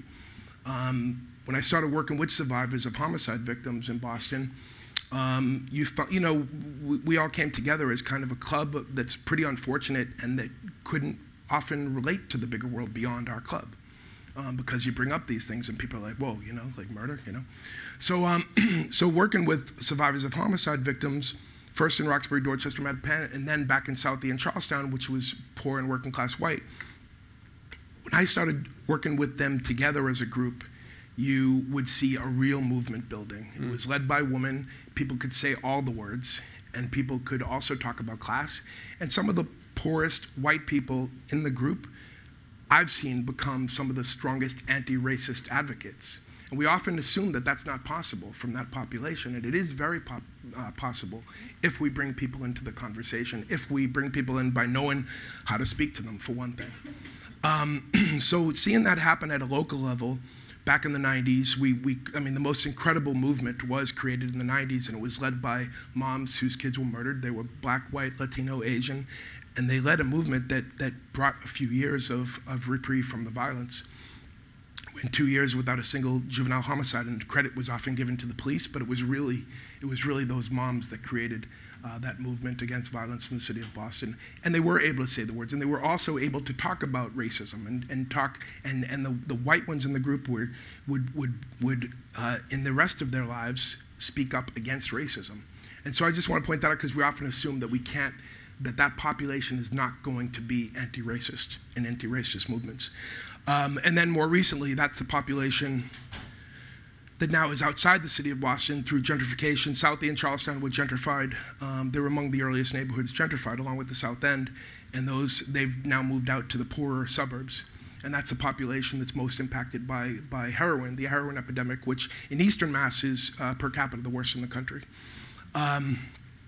Um, when I started working with survivors of homicide victims in Boston, um, you, you know, we, we all came together as kind of a club that's pretty unfortunate and that couldn't often relate to the bigger world beyond our club. Um, because you bring up these things and people are like, whoa, you know, like murder, you know? So, um, so working with survivors of homicide victims, first in Roxbury, Dorchester, Mattapan, and then back in Southie and Charlestown, which was poor and working class white, when I started working with them together as a group, you would see a real movement building. Mm. It was led by women. People could say all the words, and people could also talk about class. And some of the poorest white people in the group, I've seen become some of the strongest anti-racist advocates. And we often assume that that's not possible from that population, and it is very pop, uh, possible if we bring people into the conversation, if we bring people in by knowing how to speak to them, for one thing. Um, so seeing that happen at a local level, back in the nineties, we, we, I mean, the most incredible movement was created in the nineties, and it was led by moms whose kids were murdered. They were black, white, Latino, Asian, and they led a movement that, that brought a few years of, of reprieve from the violence. In two years without a single juvenile homicide, and credit was often given to the police, but it was really, it was really those moms that created uh, that movement against violence in the city of Boston. And they were able to say the words, and they were also able to talk about racism and, and talk, and, and the, the white ones in the group were, would, would, would uh, in the rest of their lives, speak up against racism. And so I just want to point that out because we often assume that we can't, that that population is not going to be anti-racist and anti-racist movements. Um, and then more recently, that's the population that now is outside the city of Boston through gentrification. Southie and Charlestown were gentrified. Um, they were among the earliest neighborhoods gentrified, along with the South End. And those, they've now moved out to the poorer suburbs. And that's a population that's most impacted by, by heroin, the heroin epidemic, which in Eastern Mass is uh, per capita the worst in the country. Um,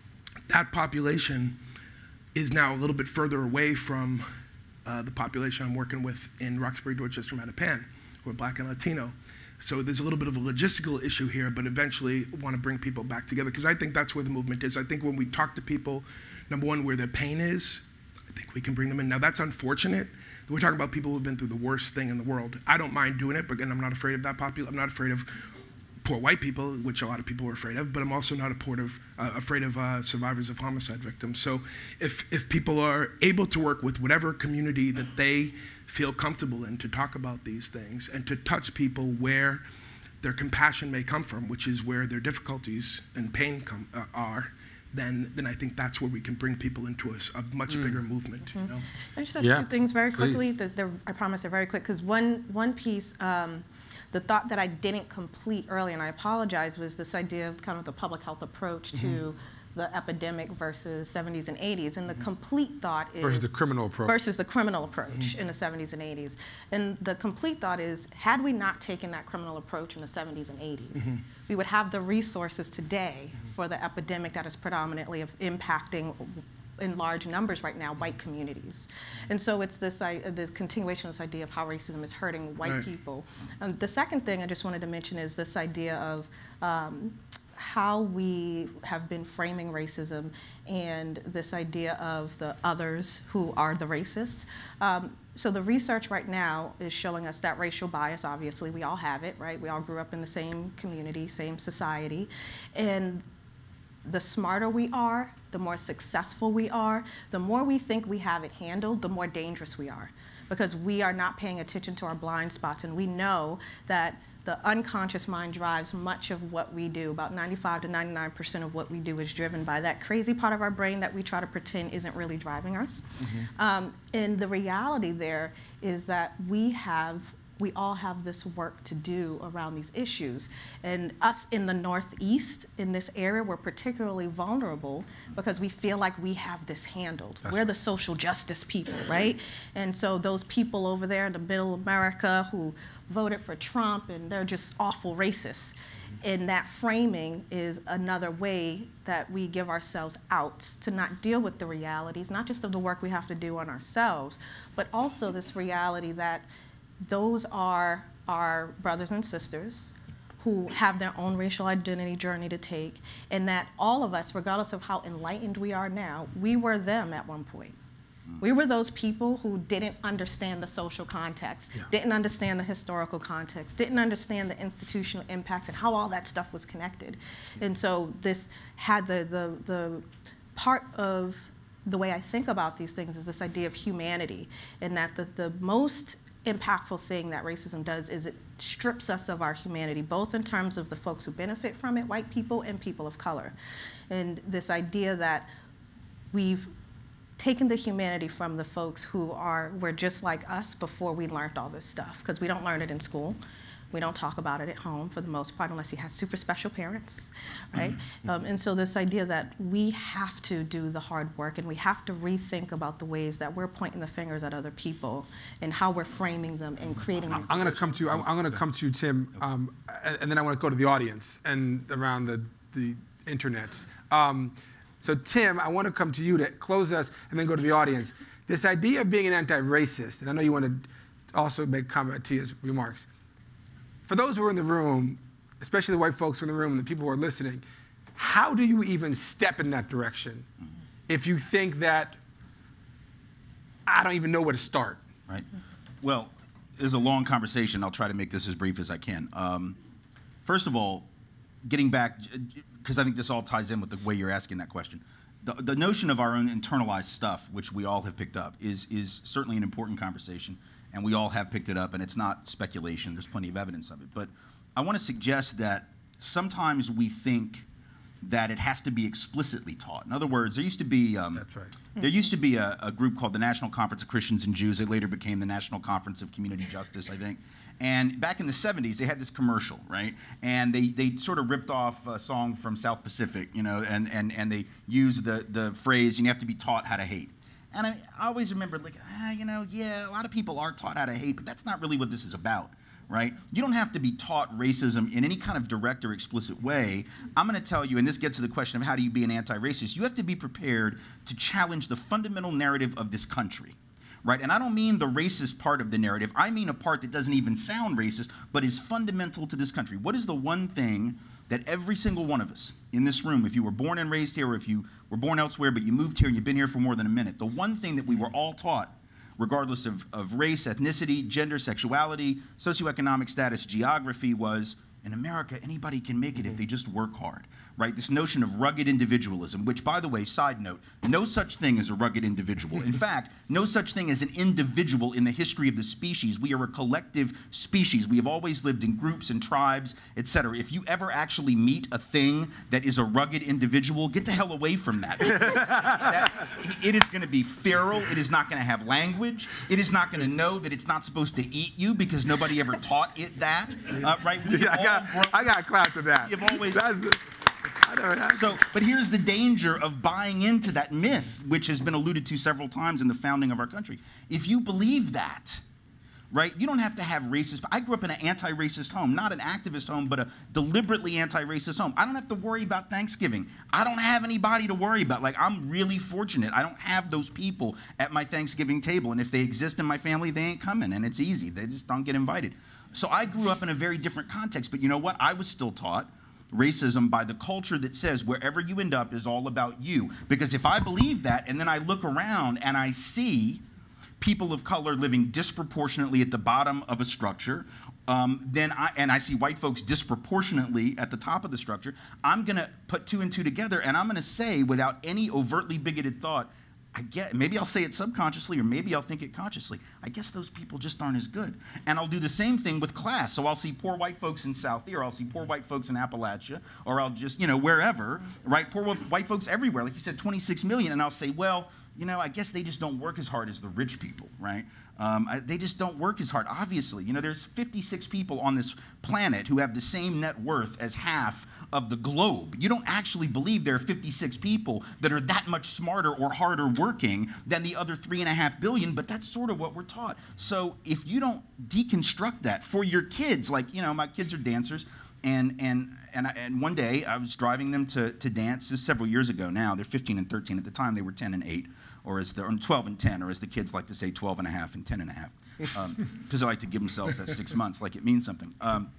that population is now a little bit further away from uh, the population I'm working with in Roxbury, Dorchester, Mattapan, who are Black and Latino. So there's a little bit of a logistical issue here, but eventually want to bring people back together, because I think that's where the movement is. I think when we talk to people, number one, where their pain is, I think we can bring them in. Now, that's unfortunate. We're talking about people who've been through the worst thing in the world. I don't mind doing it, but again, I'm not afraid of that population. I'm not afraid of poor white people, which a lot of people are afraid of, but I'm also not afraid of, uh, afraid of uh, survivors of homicide victims. So if, if people are able to work with whatever community that they feel comfortable in to talk about these things and to touch people where their compassion may come from, which is where their difficulties and pain come, uh, are, then, then I think that's where we can bring people into a, a much mm. bigger movement. Mm-hmm. You know? I just have yeah. two things very quickly. They're, they're, I promise they're very quick, because one, one piece, um, the thought that I didn't complete early, and I apologize, was this idea of kind of the public health approach mm-hmm. to the epidemic versus seventies and eighties. And the mm-hmm. complete thought is... Versus the criminal approach. Versus the criminal approach mm-hmm. in the seventies and eighties. And the complete thought is, had we not taken that criminal approach in the seventies and eighties, mm-hmm. we would have the resources today mm-hmm. for the epidemic that is predominantly of impacting in large numbers right now, white communities. And so it's this uh, the continuation of this idea of how racism is hurting white right. people. Um, the second thing I just wanted to mention is this idea of um, how we have been framing racism and this idea of the others who are the racists. Um, so the research right now is showing us that racial bias, obviously, we all have it, right? We all grew up in the same community, same society. And the smarter we are, the more successful we are, the more we think we have it handled, the more dangerous we are, because we are not paying attention to our blind spots. And we know that the unconscious mind drives much of what we do. About ninety-five to ninety-nine percent of what we do is driven by that crazy part of our brain that we try to pretend isn't really driving us. Mm-hmm. um, and the reality there is that we have we all have this work to do around these issues. And us in the Northeast, in this area, we're particularly vulnerable because we feel like we have this handled. That's we're the social justice people, right? And so those people over there in the middle America who voted for Trump and they're just awful racists. And that framing is another way that we give ourselves outs to not deal with the realities, not just of the work we have to do on ourselves, but also this reality that those are our brothers and sisters who have their own racial identity journey to take, and that all of us, regardless of how enlightened we are now, we were them at one point. Mm. We were those people who didn't understand the social context, yeah. didn't understand the historical context, didn't understand the institutional impacts and how all that stuff was connected. And so this had the, the, the part of the way I think about these things is this idea of humanity, and that the, the most impactful thing that racism does is it strips us of our humanity, both in terms of the folks who benefit from it, white people and people of color. And this idea that we've taken the humanity from the folks who are, were just like us before we learned all this stuff, because we don't learn it in school. We don't talk about it at home for the most part, unless you have super special parents, right? Mm-hmm. um, and so this idea that we have to do the hard work and we have to rethink about the ways that we're pointing the fingers at other people and how we're framing them and creating. I'm going to come to you. I'm, I'm going to come to you, Tim, um, and, and then I want to go to the audience and around the the internet. Um, so Tim, I want to come to you to close us, and then go to the audience. This idea of being an anti-racist, and I know you want to also make comment to his remarks. For those who are in the room, especially the white folks who are in the room and the people who are listening, how do you even step in that direction if you think that, I don't even know where to start? Right. Well, it's a long conversation. I'll try to make this as brief as I can. Um, first of all, getting back, because I think this all ties in with the way you're asking that question. The, the notion of our own internalized stuff, which we all have picked up, is, is certainly an important conversation. And we all have picked it up, and it's not speculation. There's plenty of evidence of it. But I want to suggest that sometimes we think that it has to be explicitly taught. In other words, there used to be um, That's right. there used to be a, a group called the National Conference of Christians and Jews. It later became the National Conference of Community Justice, I think. And back in the seventies, they had this commercial, right? And they, they sort of ripped off a song from South Pacific, you know, and, and, and they used the, the phrase, you have to be taught how to hate. And I, I always remembered, like, ah, you know, yeah, a lot of people are taught how to hate, but that's not really what this is about, right? You don't have to be taught racism in any kind of direct or explicit way. I'm going to tell you, and this gets to the question of how do you be an anti-racist, you have to be prepared to challenge the fundamental narrative of this country, right? And I don't mean the racist part of the narrative. I mean a part that doesn't even sound racist, but is fundamental to this country. What is the one thing that every single one of us in this room, if you were born and raised here, or if you were born elsewhere, but you moved here and you've been here for more than a minute, the one thing that we were all taught, regardless of, of race, ethnicity, gender, sexuality, socioeconomic status, geography, was in America, anybody can make it if they just work hard, right? This notion of rugged individualism, which, by the way, side note, no such thing as a rugged individual. In fact, no such thing as an individual in the history of the species. We are a collective species. We have always lived in groups and tribes, et cetera. If you ever actually meet a thing that is a rugged individual, get the hell away from that. that it is going to be feral. It is not going to have language. It is not going to know that it's not supposed to eat you because nobody ever taught it that, uh, right? We Yeah, I got, I got clapped to that. You've always... That's, I never, so, but here's the danger of buying into that myth, which has been alluded to several times in the founding of our country. If you believe that, right, you don't have to have racist... I grew up in an anti-racist home, not an activist home, but a deliberately anti-racist home. I don't have to worry about Thanksgiving. I don't have anybody to worry about. Like, I'm really fortunate. I don't have those people at my Thanksgiving table, and if they exist in my family, they ain't coming, and it's easy. They just don't get invited. So I grew up in a very different context, but you know what? I was still taught racism by the culture that says wherever you end up is all about you. Because if I believe that, and then I look around and I see people of color living disproportionately at the bottom of a structure, um, then I, and I see white folks disproportionately at the top of the structure, I'm going to put two and two together, and I'm going to say without any overtly bigoted thought, I get, maybe I'll say it subconsciously, or maybe I'll think it consciously. I guess those people just aren't as good. And I'll do the same thing with class. So I'll see poor white folks in Southie, or I'll see poor white folks in Appalachia, or I'll just, you know, wherever, right? Poor white folks everywhere. Like you said, twenty-six million. And I'll say, well, you know, I guess they just don't work as hard as the rich people, right? Um, I, they just don't work as hard, obviously. You know, there's fifty-six people on this planet who have the same net worth as half of the globe. You don't actually believe there are fifty-six people that are that much smarter or harder working than the other three and a half billion, but that's sort of what we're taught. So if you don't deconstruct that for your kids, like, you know, my kids are dancers, and and and, I, and one day I was driving them to, to dance. This is several years ago now. They're fifteen and thirteen. At the time, they were ten and eight, or as they're twelve and ten, or as the kids like to say, twelve and a half and ten and a half, because um, they like to give themselves that six months like it means something. Um,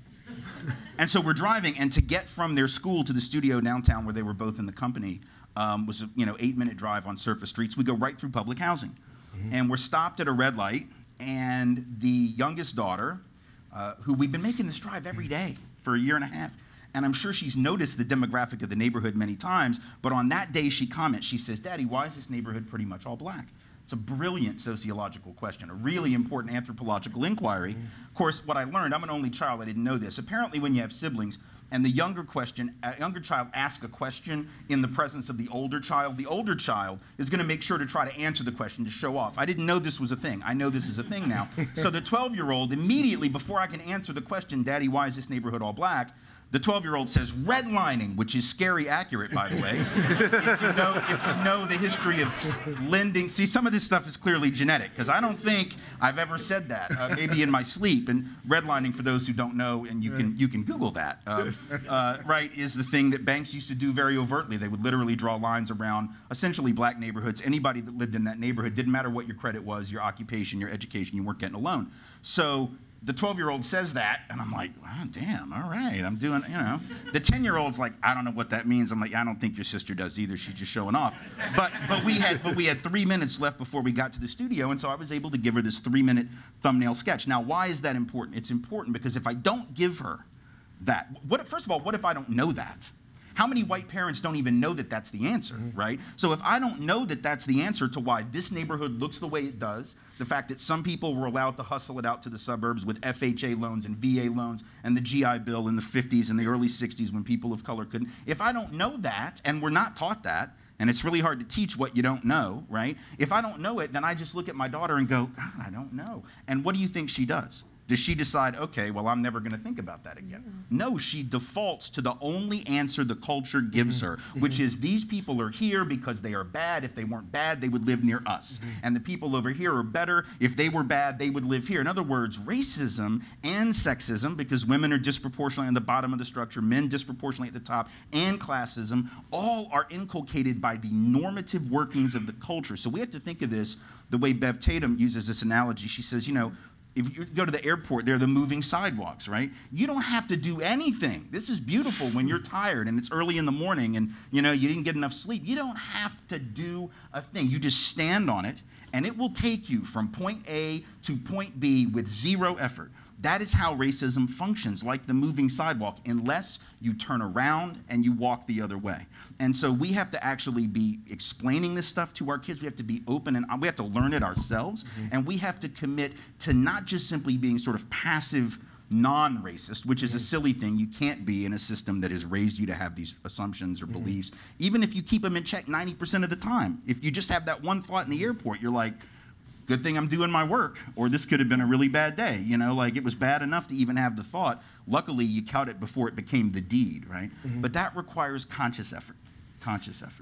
And so we're driving, and to get from their school to the studio downtown where they were both in the company um, was a you know, eight-minute drive on surface streets. We go right through public housing. Mm-hmm. And we're stopped at a red light, and the youngest daughter, uh, who we've been making this drive every day for a year and a half, and I'm sure she's noticed the demographic of the neighborhood many times, but on that day she comments, she says, "Daddy, why is this neighborhood pretty much all black?" It's a brilliant sociological question, a really important anthropological inquiry. Of course, what I learned, I'm an only child, I didn't know this. Apparently when you have siblings, and the younger question, a younger child asks a question in the presence of the older child, the older child is gonna make sure to try to answer the question to show off. I didn't know this was a thing. I know this is a thing now. So the twelve-year-old, immediately before I can answer the question, "Daddy, why is this neighborhood all black?" the twelve-year-old says, "Redlining," which is scary accurate, by the way. if, you know, if you know the history of lending, see, some of this stuff is clearly genetic, because I don't think I've ever said that, uh, maybe in my sleep. And redlining, for those who don't know, and you can, you can Google that, uh, uh, right, is the thing that banks used to do very overtly. They would literally draw lines around essentially black neighborhoods. Anybody that lived in that neighborhood, didn't matter what your credit was, your occupation, your education, you weren't getting a loan. So the twelve-year-old says that, and I'm like, wow, damn, all right, I'm doing, you know. The ten-year-old's like, I don't know what that means. I'm like, I don't think your sister does either. She's just showing off. But but we had but we had three minutes left before we got to the studio, and so I was able to give her this three-minute thumbnail sketch. Now, why is that important? It's important because if I don't give her that, what? First of all, what if I don't know that? How many white parents don't even know that that's the answer, mm-hmm. right? So if I don't know that that's the answer to why this neighborhood looks the way it does, the fact that some people were allowed to hustle it out to the suburbs with F H A loans and V A loans and the G I Bill in the fifties and the early sixties when people of color couldn't, if I don't know that, and we're not taught that, and it's really hard to teach what you don't know, right? If I don't know it, then I just look at my daughter and go, God, I don't know. And what do you think she does? Does she decide, okay, well, I'm never going to think about that again? Mm-hmm. No, she defaults to the only answer the culture gives mm-hmm. her, which mm-hmm. is these people are here because they are bad. If they weren't bad, they would live near us. Mm-hmm. And the people over here are better. If they were bad, they would live here. In other words, racism and sexism, because women are disproportionately on the bottom of the structure, men disproportionately at the top, and classism, all are inculcated by the normative workings of the culture. So we have to think of this the way Bev Tatum uses this analogy. She says, you know, if you go to the airport, they're the moving sidewalks, right? You don't have to do anything. This is beautiful when you're tired and it's early in the morning and you know you didn't get enough sleep. You don't have to do a thing. You just stand on it and it will take you from point A to point B with zero effort. That is how racism functions, like the moving sidewalk, unless you turn around and you walk the other way. And so we have to actually be explaining this stuff to our kids. We have to be open, and we have to learn it ourselves. Mm-hmm. And we have to commit to not just simply being sort of passive non-racist, which is mm-hmm. a silly thing. You can't be in a system that has raised you to have these assumptions or mm-hmm. beliefs, even if you keep them in check ninety percent of the time. If you just have that one thought in the airport, you're like, good thing I'm doing my work, or this could have been a really bad day. You know, like it was bad enough to even have the thought. Luckily, you caught it before it became the deed, right? Mm-hmm. But that requires conscious effort, conscious effort.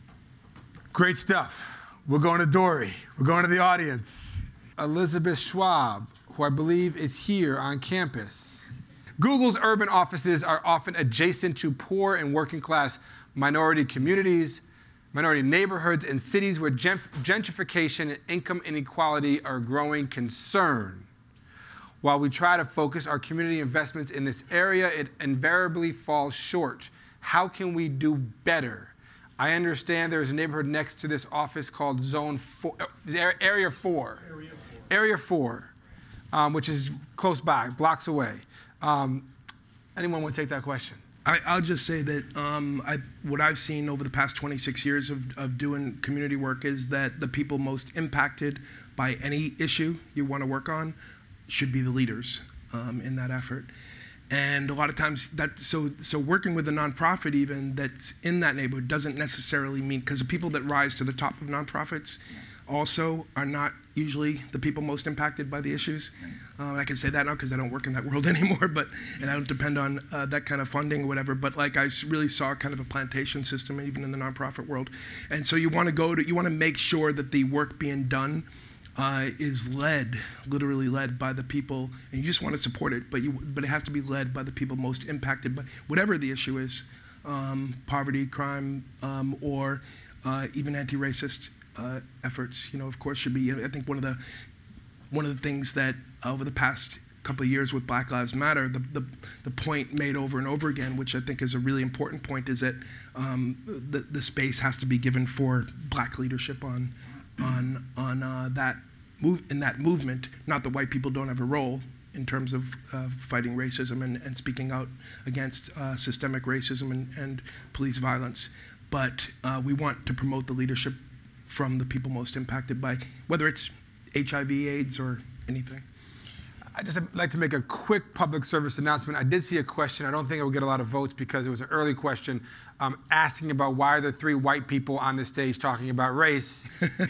Great stuff. We're going to Dory. We're going to the audience. Elizabeth Schwab, who I believe is here on campus. Google's urban offices are often adjacent to poor and working class minority communities, minority neighborhoods, and cities where gentrification and income inequality are a growing concern. While we try to focus our community investments in this area, it invariably falls short. How can we do better? I understand there's a neighborhood next to this office called Zone Four, Area Four, Area Four, Area Four, um, which is close by, blocks away. Um, anyone want to take that question? I, I'll just say that um, I, what I've seen over the past twenty-six years of, of doing community work is that the people most impacted by any issue you want to work on should be the leaders um, in that effort. And a lot of times, that so so working with a nonprofit even that's in that neighborhood doesn't necessarily mean, because the people that rise to the top of nonprofits also are not usually the people most impacted by the issues. Uh, I can say that now because I don't work in that world anymore, but and I don't depend on uh, that kind of funding or whatever. But like I really saw kind of a plantation system even in the nonprofit world, and so you want to go to you want to make sure that the work being done uh, is led, literally led by the people, and you just want to support it, but you but it has to be led by the people most impacted by whatever the issue is, um, poverty, crime, um, or uh, even anti-racist. Uh, efforts, you know, of course, should be. I think one of the one of the things that over the past couple of years with Black Lives Matter, the the, the point made over and over again, which I think is a really important point, is that um, the the space has to be given for Black leadership on on on uh, that move in that movement. Not that white people don't have a role in terms of uh, fighting racism and, and speaking out against uh, systemic racism and, and police violence, but uh, we want to promote the leadership from the people most impacted by, whether it's H I V, AIDS, or anything. I'd just like to make a quick public service announcement. I did see a question. I don't think it will get a lot of votes because it was an early question um, asking about why are there three white people on the stage talking about race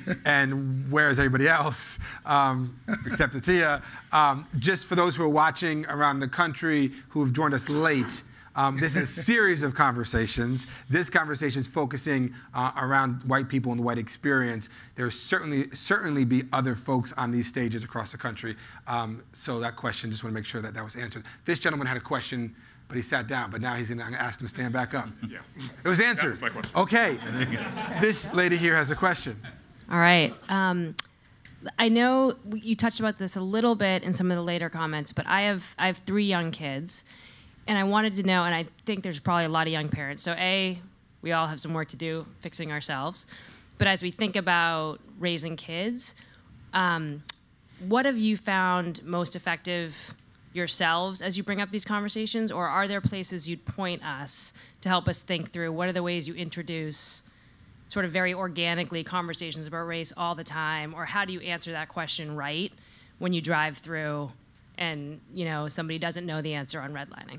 and where is everybody else, um, except Atia. Um, just for those who are watching around the country who have joined us late, Um, this is a series of conversations. This conversation is focusing uh, around white people and the white experience. There's certainly certainly be other folks on these stages across the country. Um, so that question, just want to make sure that that was answered. This gentleman had a question, but he sat down. But now he's going to ask him to stand back up. Yeah. It was answered. That was my question. Okay. This lady here has a question. All right. Um, I know you touched about this a little bit in some of the later comments, but I have I have three young kids. And I wanted to know, and I think there's probably a lot of young parents. So A, we all have some work to do fixing ourselves. But as we think about raising kids, um, what have you found most effective yourselves as you bring up these conversations? Or are there places you'd point us to help us think through what are the ways you introduce sort of very organically conversations about race all the time? Or how do you answer that question right when you drive through and you know somebody doesn't know the answer on redlining?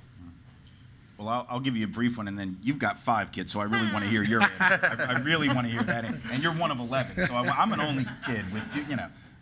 Well, I'll, I'll give you a brief one, and then you've got five kids, so I really want to hear your answer. I, I really want to hear that, and you're one of eleven, so I, I'm an only kid with, you know.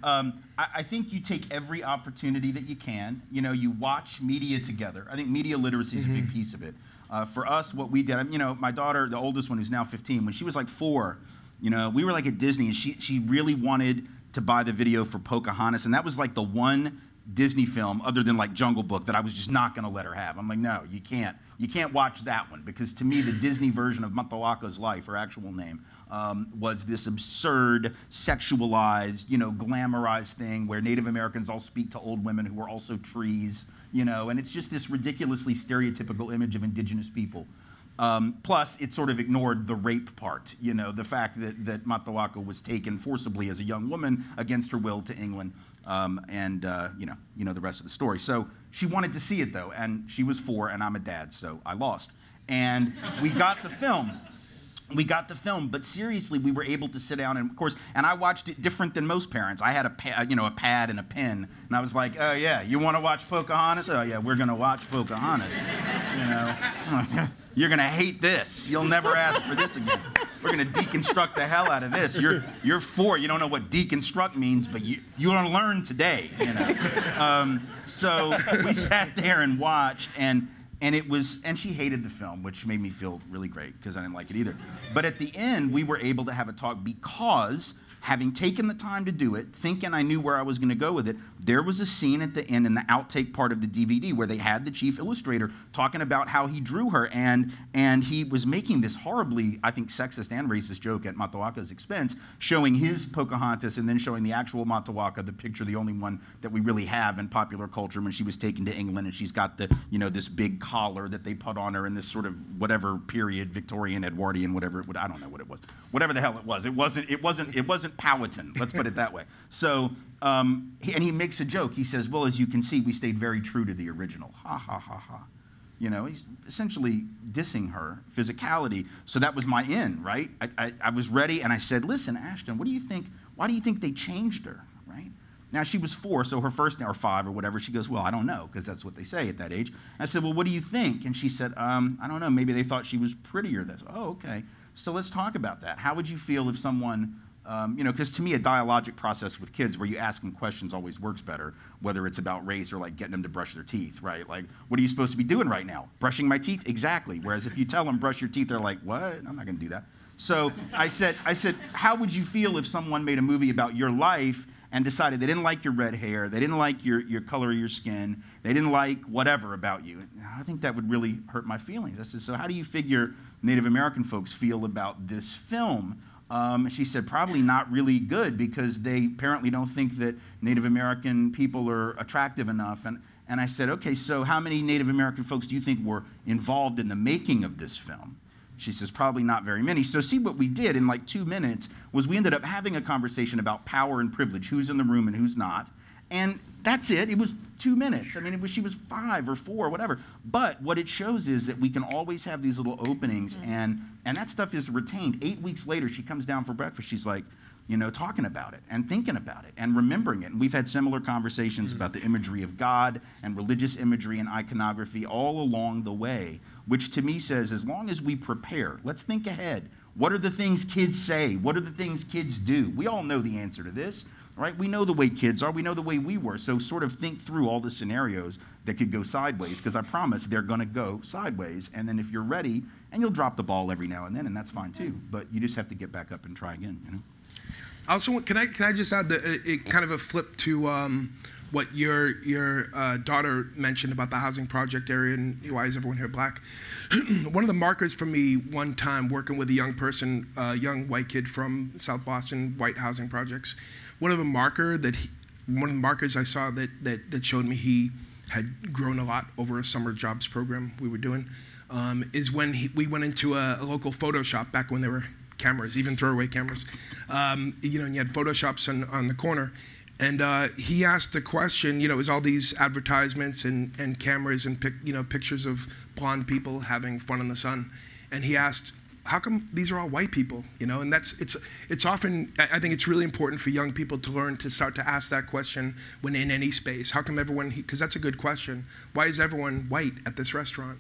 Um, I, I think you take every opportunity that you can. You know, you watch media together. I think media literacy is mm-hmm. a big piece of it. Uh, for us, what we did, you know, my daughter, the oldest one who's now fifteen, when she was like four, you know, we were like at Disney, and she, she really wanted to buy the video for Pocahontas, and that was like the one Disney film other than like Jungle Book that I was just not going to let her have. I'm like, no, you can't. You can't watch that one, because to me, the Disney version of Matawaka's life, her actual name, um, was this absurd, sexualized, you know, glamorized thing where Native Americans all speak to old women who are also trees, you know, and it's just this ridiculously stereotypical image of indigenous people. Um, plus, it sort of ignored the rape part, you know, the fact that, that Matawaka was taken forcibly as a young woman against her will to England, um, and, uh, you know, you know the rest of the story. So she wanted to see it, though, and she was four, and I'm a dad, so I lost. And we got the film. We got the film, but seriously, we were able to sit down, and of course, and I watched it different than most parents. I had a, pa you know, a pad and a pen, and I was like, oh yeah, you want to watch Pocahontas? Oh yeah, we're gonna watch Pocahontas. You know, you're gonna hate this. You'll never ask for this again. We're gonna deconstruct the hell out of this. You're you're four. You don't know what deconstruct means, but you you're gonna learn today. You know. Um, so we sat there and watched, and. And it was, and she hated the film, which made me feel really great because I didn't like it either. But at the end, we were able to have a talk because, having taken the time to do it, thinking I knew where I was going to go with it, there was a scene at the end in the outtake part of the D V D where they had the chief illustrator talking about how he drew her, and and he was making this horribly, I think, sexist and racist joke at Matawaka's expense, showing his Pocahontas and then showing the actual Matawaka, the picture, the only one that we really have in popular culture, when she was taken to England, and she's got the, you know, this big collar that they put on her in this sort of whatever period, Victorian, Edwardian, whatever it would, I don't know what it was, whatever the hell it was. It wasn't, it wasn't, it wasn't Powhatan, let's put it that way. So, um, he, and he makes a joke. He says, well, as you can see, we stayed very true to the original. Ha, ha, ha, ha. You know, he's essentially dissing her physicality. So that was my in, right? I, I, I was ready, and I said, listen, Ashton, what do you think, why do you think they changed her, right? Now, she was four, so her first, or five or whatever, she goes, well, I don't know, because that's what they say at that age. I said, well, what do you think? And she said, um, I don't know, maybe they thought she was prettier. That's, oh, okay. So let's talk about that. How would you feel if someone, um, you know, because to me, a dialogic process with kids where you ask them questions always works better, whether it's about race or like getting them to brush their teeth, right? Like, what are you supposed to be doing right now? Brushing my teeth? Exactly. Whereas if you tell them brush your teeth, they're like, what? I'm not going to do that. So I said, I said, how would you feel if someone made a movie about your life and decided they didn't like your red hair, they didn't like your, your color of your skin, they didn't like whatever about you? I think that would really hurt my feelings. I said, so how do you figure Native American folks feel about this film? Um, she said, probably not really good, because they apparently don't think that Native American people are attractive enough. And, and I said, okay, so how many Native American folks do you think were involved in the making of this film? She says, probably not very many. So see, what we did in like two minutes was we ended up having a conversation about power and privilege, who's in the room and who's not. And that's it. It was two minutes. I mean, it was, she was five or four or whatever. But what it shows is that we can always have these little openings, mm-hmm. and, and that stuff is retained. Eight weeks later, she comes down for breakfast. She's like, you know, talking about it and thinking about it and remembering it. And we've had similar conversations mm-hmm. about the imagery of God and religious imagery and iconography all along the way, which to me says, as long as we prepare, let's think ahead. What are the things kids say? What are the things kids do? We all know the answer to this, right? We know the way kids are. We know the way we were. So sort of think through all the scenarios that could go sideways, because I promise they're going to go sideways. And then if you're ready, and you'll drop the ball every now and then, and that's fine too. But you just have to get back up and try again, you know? Also, can I can I just add that it, it kind of a flip to um, what your your uh, daughter mentioned about the housing project area and why is everyone here black? One of the markers for me one time working with a young person, a young white kid from South Boston, white housing projects. One of the marker that he, one of the markers I saw that that that showed me he had grown a lot over a summer jobs program we were doing um, is when he, we went into a, a local photo shop back when there were cameras, even throwaway cameras. Um, you know, and you had Photoshops on, on the corner. And uh, he asked a question, you know, it was all these advertisements and, and cameras and, pic, you know, pictures of blonde people having fun in the sun. And he asked, how come these are all white people, you know? And that's, it's, it's often, I think it's really important for young people to learn to start to ask that question when in any space. How come everyone, because that's a good question. Why is everyone white at this restaurant?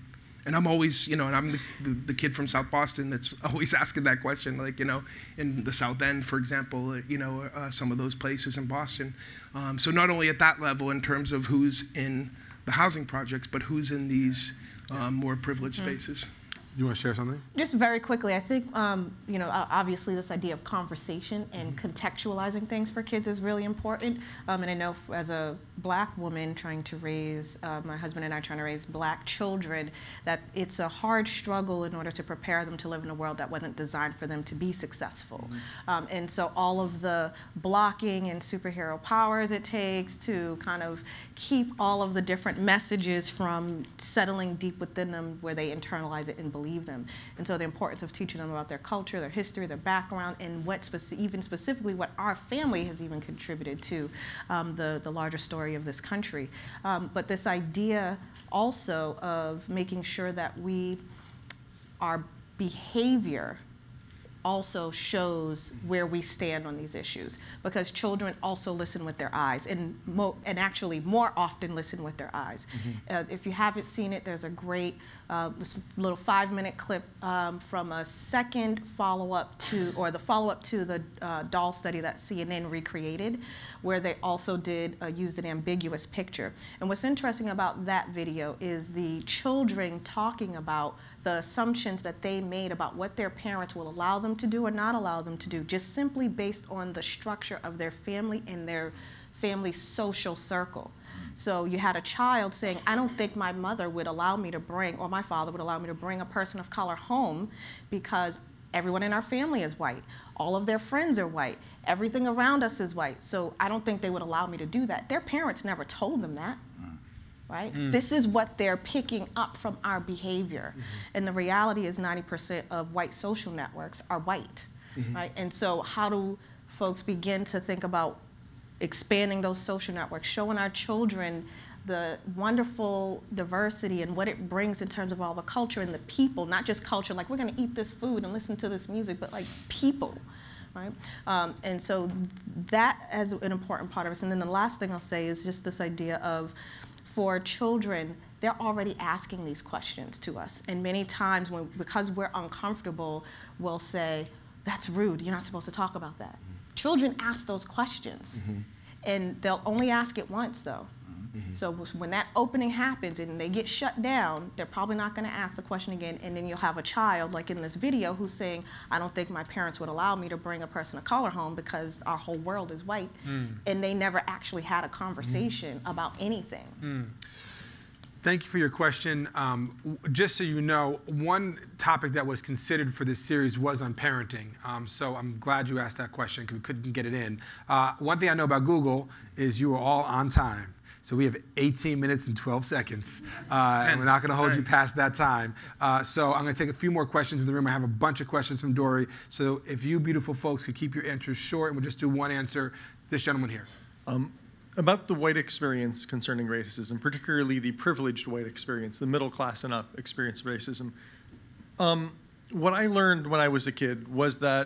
And I'm always, you know, and I'm the, the, the kid from South Boston that's always asking that question, like, you know, in the South End, for example, you know, uh, some of those places in Boston. Um, so not only at that level in terms of who's in the housing projects, but who's in these um, more privileged mm-hmm. spaces. You want to share something? Just very quickly, I think, um, you know, obviously this idea of conversation and mm-hmm. contextualizing things for kids is really important. Um, and I know as a black woman trying to raise, uh, my husband and I trying to raise black children, that it's a hard struggle in order to prepare them to live in a world that wasn't designed for them to be successful. Mm-hmm. um, and so all of the blocking and superhero powers it takes to kind of keep all of the different messages from settling deep within them where they internalize it and believe Believe them. And so the importance of teaching them about their culture, their history, their background, and what speci even specifically what our family has even contributed to um, the, the larger story of this country. Um, but this idea also of making sure that we, our behavior also shows where we stand on these issues, because children also listen with their eyes, and mo and actually more often listen with their eyes. Mm-hmm. uh, if you haven't seen it, there's a great uh, little five-minute clip um, from a second follow-up to, or the follow-up to the uh, doll study that C N N recreated, where they also did uh, used an ambiguous picture. And what's interesting about that video is the children talking about the assumptions that they made about what their parents will allow them to do or not allow them to do, just simply based on the structure of their family and their family's social circle. So you had a child saying, I don't think my mother would allow me to bring, or my father would allow me to bring a person of color home because everyone in our family is white. All of their friends are white. Everything around us is white. So I don't think they would allow me to do that. Their parents never told them that. Right? Mm. This is what they're picking up from our behavior. Mm-hmm. And the reality is ninety percent of white social networks are white. Mm-hmm. Right? And so how do folks begin to think about expanding those social networks, showing our children the wonderful diversity and what it brings in terms of all the culture and the people, not just culture, like we're going to eat this food and listen to this music, but like people. Right? Um, and so that is an important part of us. And then the last thing I'll say is just this idea of, for children, they're already asking these questions to us. And many times, when, because we're uncomfortable, we'll say, that's rude, you're not supposed to talk about that. Mm-hmm. Children ask those questions. Mm-hmm. And they'll only ask it once, though. Mm-hmm. So when that opening happens and they get shut down, they're probably not going to ask the question again. And then you'll have a child, like in this video, who's saying, I don't think my parents would allow me to bring a person of color home because our whole world is white. Mm. And they never actually had a conversation mm. about anything. Mm. Thank you for your question. Um, just so you know, one topic that was considered for this series was on parenting. Um, so I'm glad you asked that question because we couldn't get it in. Uh, one thing I know about Google is you are all on time. So we have eighteen minutes and twelve seconds, uh, and we're not going to hold you past that time. Uh, so I'm going to take a few more questions in the room. I have a bunch of questions from Dory. So if you beautiful folks could keep your answers short, and we'll just do one answer. This gentleman here. Um, about the white experience concerning racism, particularly the privileged white experience, the middle class and up experience of racism. Um, what I learned when I was a kid was that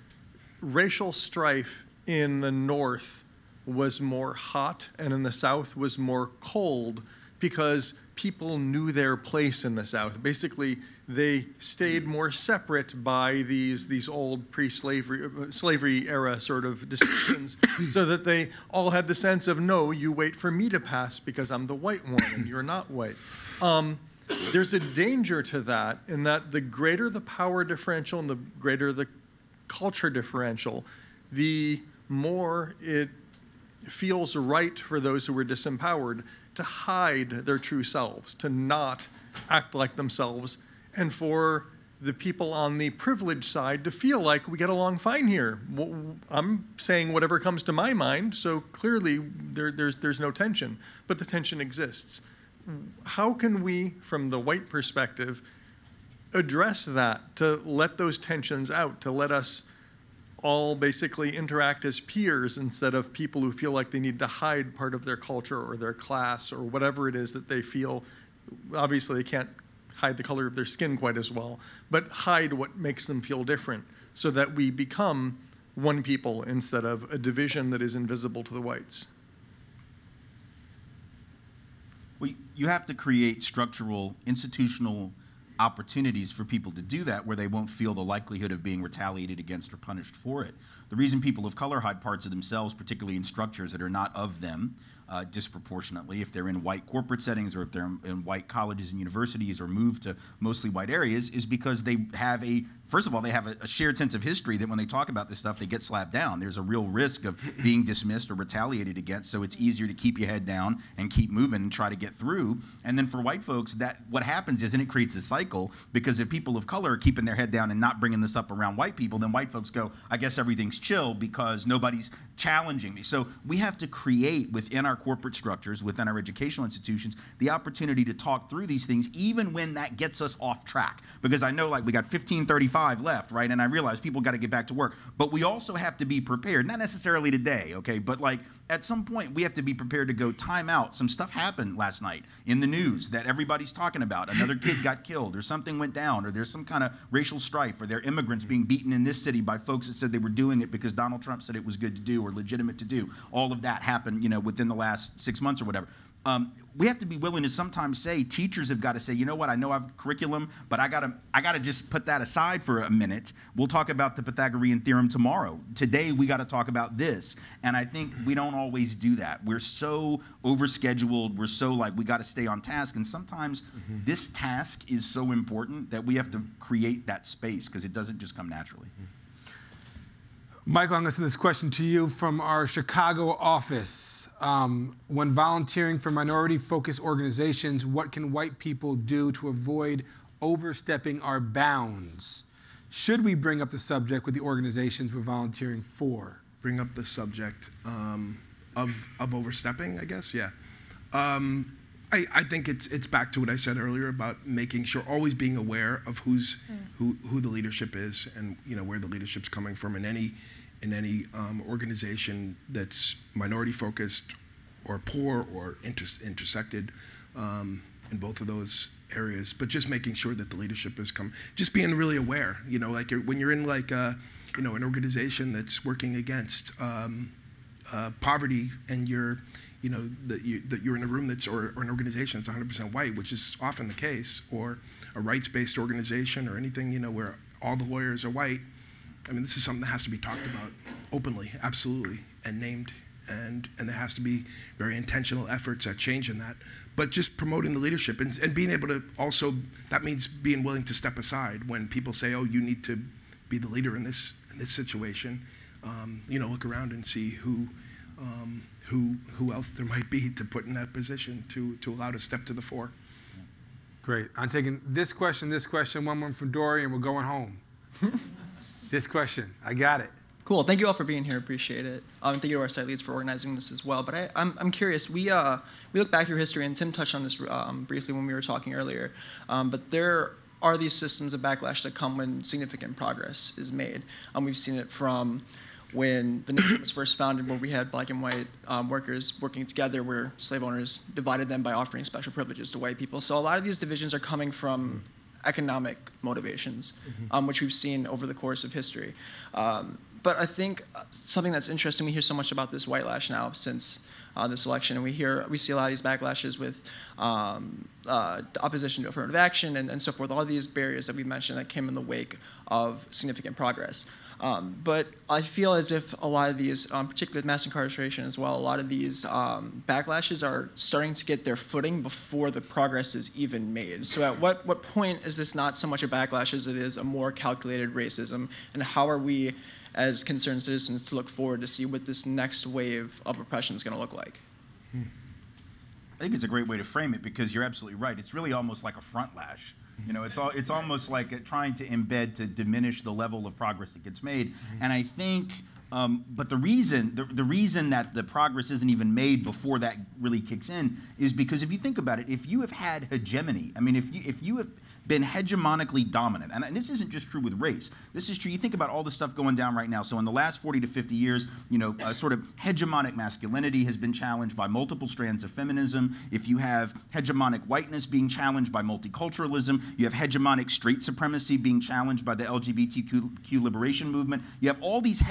racial strife in the North was more hot and in the South was more cold because people knew their place in the South. Basically, they stayed more separate by these, these old pre-slavery slavery era sort of distinctions so that they all had the sense of, no, you wait for me to pass because I'm the white one and you're not white. Um, there's a danger to that in that the greater the power differential and the greater the culture differential, the more it feels right for those who were disempowered to hide their true selves, to not act like themselves, and for the people on the privileged side to feel like we get along fine here. I'm saying whatever comes to my mind, so clearly there, there's, there's no tension, but the tension exists. How can we, from the white perspective, address that, to let those tensions out, to let us all basically interact as peers instead of people who feel like they need to hide part of their culture or their class or whatever it is that they feel? Obviously, they can't hide the color of their skin quite as well, but hide what makes them feel different so that we become one people instead of a division that is invisible to the whites. Well, you have to create structural, institutional opportunities for people to do that where they won't feel the likelihood of being retaliated against or punished for it. The reason people of color hide parts of themselves, particularly in structures that are not of them, uh, disproportionately, if they're in white corporate settings or if they're in, in white colleges and universities or move to mostly white areas, is because they have a, first of all, they have a, a shared sense of history that when they talk about this stuff, they get slapped down. There's a real risk of being dismissed or retaliated against, so it's easier to keep your head down and keep moving and try to get through. And then for white folks, that what happens is, and it creates a cycle, because if people of color are keeping their head down and not bringing this up around white people, then white folks go, I guess everything's chill because nobody's challenging me. So we have to create within our corporate structures, within our educational institutions, the opportunity to talk through these things, even when that gets us off track. Because I know, like, we got fifteen thirty-five left, right? And I realize people got to get back to work. But we also have to be prepared, not necessarily today, okay? But, like, at some point, we have to be prepared to go time out. Some stuff happened last night in the news that everybody's talking about. Another kid got killed, or something went down, or there's some kind of racial strife, or there are immigrants being beaten in this city by folks that said they were doing it because Donald Trump said it was good to do or legitimate to do. All of that happened, you know, within the last six months or whatever. Um, we have to be willing to sometimes say, teachers have got to say, you know what, I know I have curriculum, but I gotta, I gotta just put that aside for a minute. We'll talk about the Pythagorean theorem tomorrow. Today, we gotta talk about this. And I think we don't always do that. We're so overscheduled, we're so like, we gotta stay on task, and sometimes mm-hmm. this task is so important that we have to create that space, because it doesn't just come naturally. Mm-hmm. Michael, I'm gonna send this question to you from our Chicago office. Um, when volunteering for minority-focused organizations, what can white people do to avoid overstepping our bounds? Should we bring up the subject with the organizations we're volunteering for? Bring up the subject um, of, of overstepping, I guess, yeah. Um, I, I think it's, it's back to what I said earlier about making sure, always being aware of who's, mm. who, who the leadership is and, you know, where the leadership's coming from in any in any um, organization that's minority-focused or poor or inter intersected um, in both of those areas. But just making sure that the leadership is come, just being really aware. You know, like you're, when you're in like a, you know, an organization that's working against um, uh, poverty, and you're, you know, that you, that you're in a room that's or, or an organization that's one hundred percent white, which is often the case, or a rights-based organization or anything, you know, where all the lawyers are white. I mean, this is something that has to be talked about openly, absolutely, and named, and, and there has to be very intentional efforts at changing that. But just promoting the leadership and, and being able to also, that means being willing to step aside when people say, oh, you need to be the leader in this, in this situation. Um, you know, look around and see who, um, who, who else there might be to put in that position to, to allow to step to the fore. Great. I'm taking this question, this question, one more from Dory, and we're going home. This question, I got it. Cool, thank you all for being here, appreciate it. Um, thank you to our site leads for organizing this as well. But I, I'm, I'm curious, we, uh, we look back through history, and Tim touched on this um, briefly when we were talking earlier, um, but there are these systems of backlash that come when significant progress is made. Um, we've seen it from when the nation was first founded, where we had black and white um, workers working together, where slave owners divided them by offering special privileges to white people. So a lot of these divisions are coming from economic motivations, mm-hmm. um, which we've seen over the course of history. Um, but I think something that's interesting, we hear so much about this white lash now since uh, this election, and we hear, we see a lot of these backlashes with um, uh, opposition to affirmative action and, and so forth, all these barriers that we mentioned that came in the wake of significant progress. Um, but I feel as if a lot of these, um, particularly with mass incarceration as well, a lot of these um, backlashes are starting to get their footing before the progress is even made. So at what, what point is this not so much a backlash as it is a more calculated racism? And how are we, as concerned citizens, to look forward to see what this next wave of oppression is going to look like? Hmm. I think it's a great way to frame it, because you're absolutely right. It's really almost like a front lash. You know, it's all, it's almost like a, trying to embed to diminish the level of progress that gets made. Mm-hmm. And I think, um, but the reason, the, the reason that the progress isn't even made before that really kicks in is because if you think about it, if you have had hegemony, I mean, if you, if you have been hegemonically dominant, and, and this isn't just true with race, this is true, you think about all the stuff going down right now. So in the last forty to fifty years, you know, uh, sort of hegemonic masculinity has been challenged by multiple strands of feminism. If you have hegemonic whiteness being challenged by multiculturalism, you have hegemonic straight supremacy being challenged by the L G B T Q liberation movement, you have all these hegemonic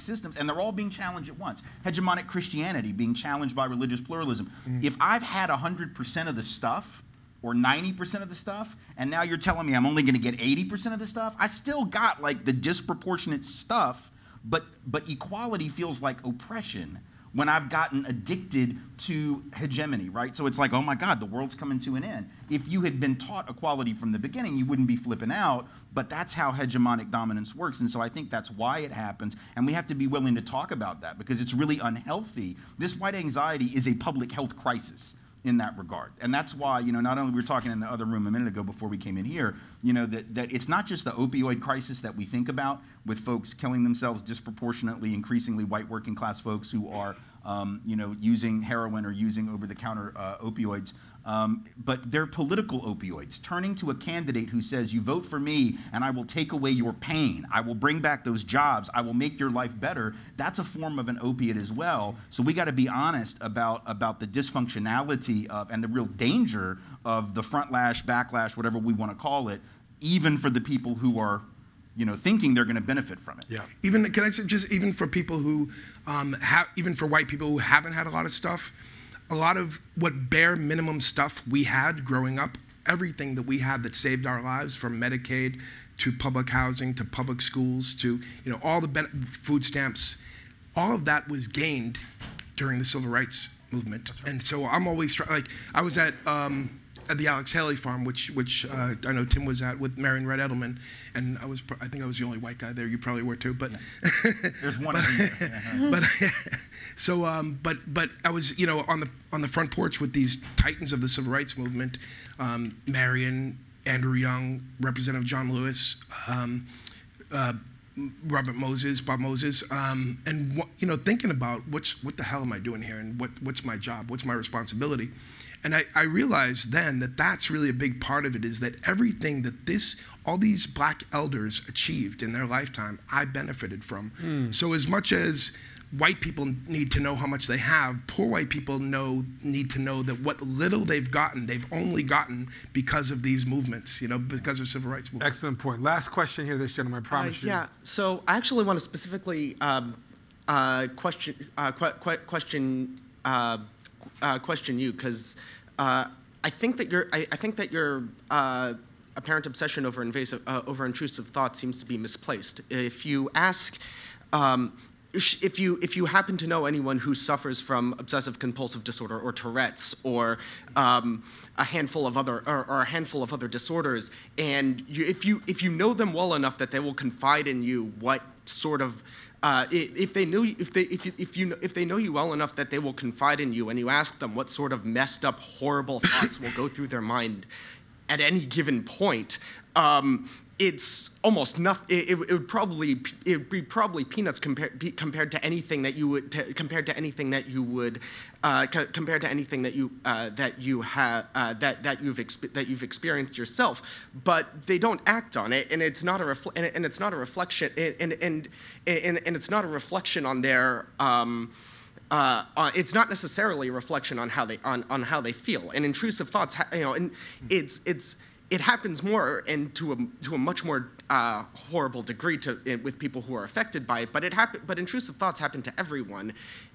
systems, and they're all being challenged at once. Hegemonic Christianity being challenged by religious pluralism. Mm. If I've had one hundred percent of the stuff, or ninety percent of the stuff, and now you're telling me I'm only going to get eighty percent of the stuff, I still got like the disproportionate stuff, but, but equality feels like oppression when I've gotten addicted to hegemony, right? So it's like, oh my God, the world's coming to an end. If you had been taught equality from the beginning, you wouldn't be flipping out, but that's how hegemonic dominance works, and so I think that's why it happens, and we have to be willing to talk about that because it's really unhealthy. This white anxiety is a public health crisis in that regard. And that's why, you know, not only we were talking in the other room a minute ago before we came in here, you know, that, that it's not just the opioid crisis that we think about with folks killing themselves disproportionately, increasingly white working class folks who are, um, you know, using heroin or using over-the-counter uh, opioids. Um, but they're political opioids, turning to a candidate who says, you vote for me and I will take away your pain. I will bring back those jobs. I will make your life better. That's a form of an opiate as well. So we got to be honest about, about the dysfunctionality of and the real danger of the front lash, backlash, whatever we want to call it, even for the people who are, you know, thinking they're going to benefit from it. Yeah. Even, can I say, just even for people who um, have, even for white people who haven't had a lot of stuff, a lot of what bare minimum stuff we had growing up, everything that we had that saved our lives, from Medicaid to public housing to public schools to, you know, all the ben- food stamps, all of that was gained during the civil rights movement. Right. And so I'm always trying, like, I was at, um, at the Alex Haley farm, which which uh, I know Tim was at with Marion Red Edelman, and I was I think I was the only white guy there. You probably were too, but yeah. There's one. but, but so um, but but I was, you know, on the on the front porch with these titans of the civil rights movement, um, Marion, Andrew Young, Representative John Lewis, um, uh, Robert Moses, Bob Moses, um, and what, you know, thinking about what's what the hell am I doing here, and what what's my job, what's my responsibility. And I, I realized then that that's really a big part of it, is that everything that this, all these black elders achieved in their lifetime, I benefited from. Mm. So as much as white people need to know how much they have, poor white people know need to know that what little they've gotten, they've only gotten because of these movements, you know, because of civil rights movements. Excellent point. Last question here, this gentleman, I promise uh, you. Yeah, so I actually want to specifically um, uh, question, uh, qu qu question, uh, uh, question you, because uh, I think that your I, I think that your uh, apparent obsession over invasive uh, over intrusive thought seems to be misplaced. If you ask, um, if you if you happen to know anyone who suffers from obsessive compulsive disorder or Tourette's or um, a handful of other or, or a handful of other disorders, and you, if you if you know them well enough that they will confide in you what sort of Uh, if they know, if they, if you, if you, if they know you well enough that they will confide in you, and you ask them what sort of messed up, horrible thoughts will go through their mind at any given point, um, it's almost nothing. It, it would probably, it would be probably peanuts compared be, compared to anything that you would, to, compared to anything that you would, uh, co compared to anything that you uh, that you have uh, that that you've exp that you've experienced yourself. But they don't act on it, and it's not a refl and, and it's not a reflection, and and and and it's not a reflection on their. Um, Uh, uh, it's not necessarily a reflection on how they on, on how they feel. And intrusive thoughts, ha you know, and it's it's it happens more and to a to a much more uh, horrible degree to uh, with people who are affected by it. But it happen but intrusive thoughts happen to everyone,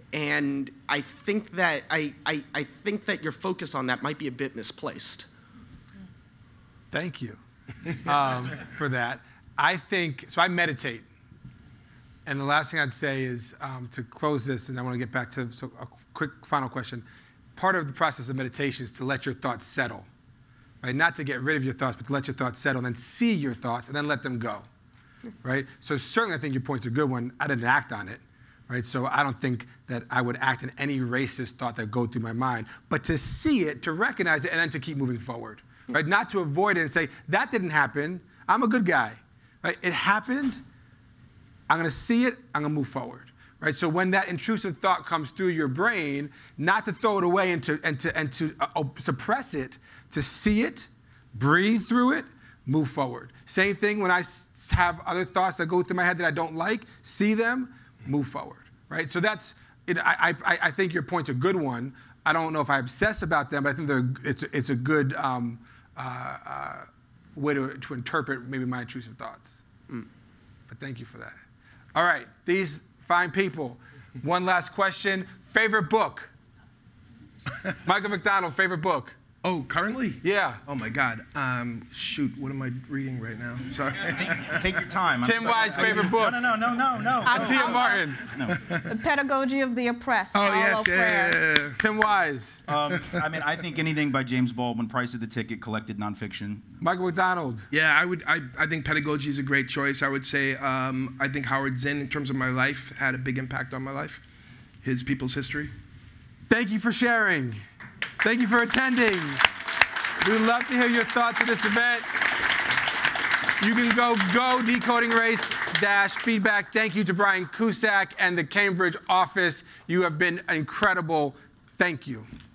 and I think that I I, I think that your focus on that might be a bit misplaced. Thank you um, for that. I think so. I meditate. And the last thing I'd say is um, to close this, and I want to get back to so a quick final question. Part of the process of meditation is to let your thoughts settle, right? Not to get rid of your thoughts, but to let your thoughts settle, and then see your thoughts, and then let them go, right? So certainly I think your point's a good one. I didn't act on it, right? So I don't think that I would act in any racist thought that go through my mind, but to see it, to recognize it, and then to keep moving forward, right? Not to avoid it and say, that didn't happen, I'm a good guy, right? It happened. I'm going to see it, I'm going to move forward, right? So when that intrusive thought comes through your brain, not to throw it away and to, and to, and to uh, suppress it, to see it, breathe through it, move forward. Same thing when I have other thoughts that go through my head that I don't like, see them, move forward, right? So that's, it, I, I, I think your point's a good one. I don't know if I obsess about them, but I think they're, it's, it's a good um, uh, uh, way to, to interpret maybe my intrusive thoughts. Mm. But thank you for that. All right, these Fine people. One last question. Favorite book? Michael McDonald, favorite book? Oh, currently? Yeah. Oh my God. Um, shoot, what am I reading right now? Sorry. Take your time. Tim Wise, favorite book? No, no, no, no, no. I- no. Tia I'll- Martin. No. The Pedagogy of the Oppressed. Oh, Paulo yes, yeah, Freire. yeah, yeah. Tim Wise. Um, I mean, I think anything by James Baldwin, Price of the Ticket, collected nonfiction. Michael McDonald. Yeah, I would. I, I think pedagogy is a great choice. I would say um, I think Howard Zinn, in terms of my life, had a big impact on my life. His People's History. Thank you for sharing. Thank you for attending. We'd love to hear your thoughts on this event. You can go go decoding race dash feedback. Thank you to Brian Cusack and the Cambridge office. You have been incredible. Thank you.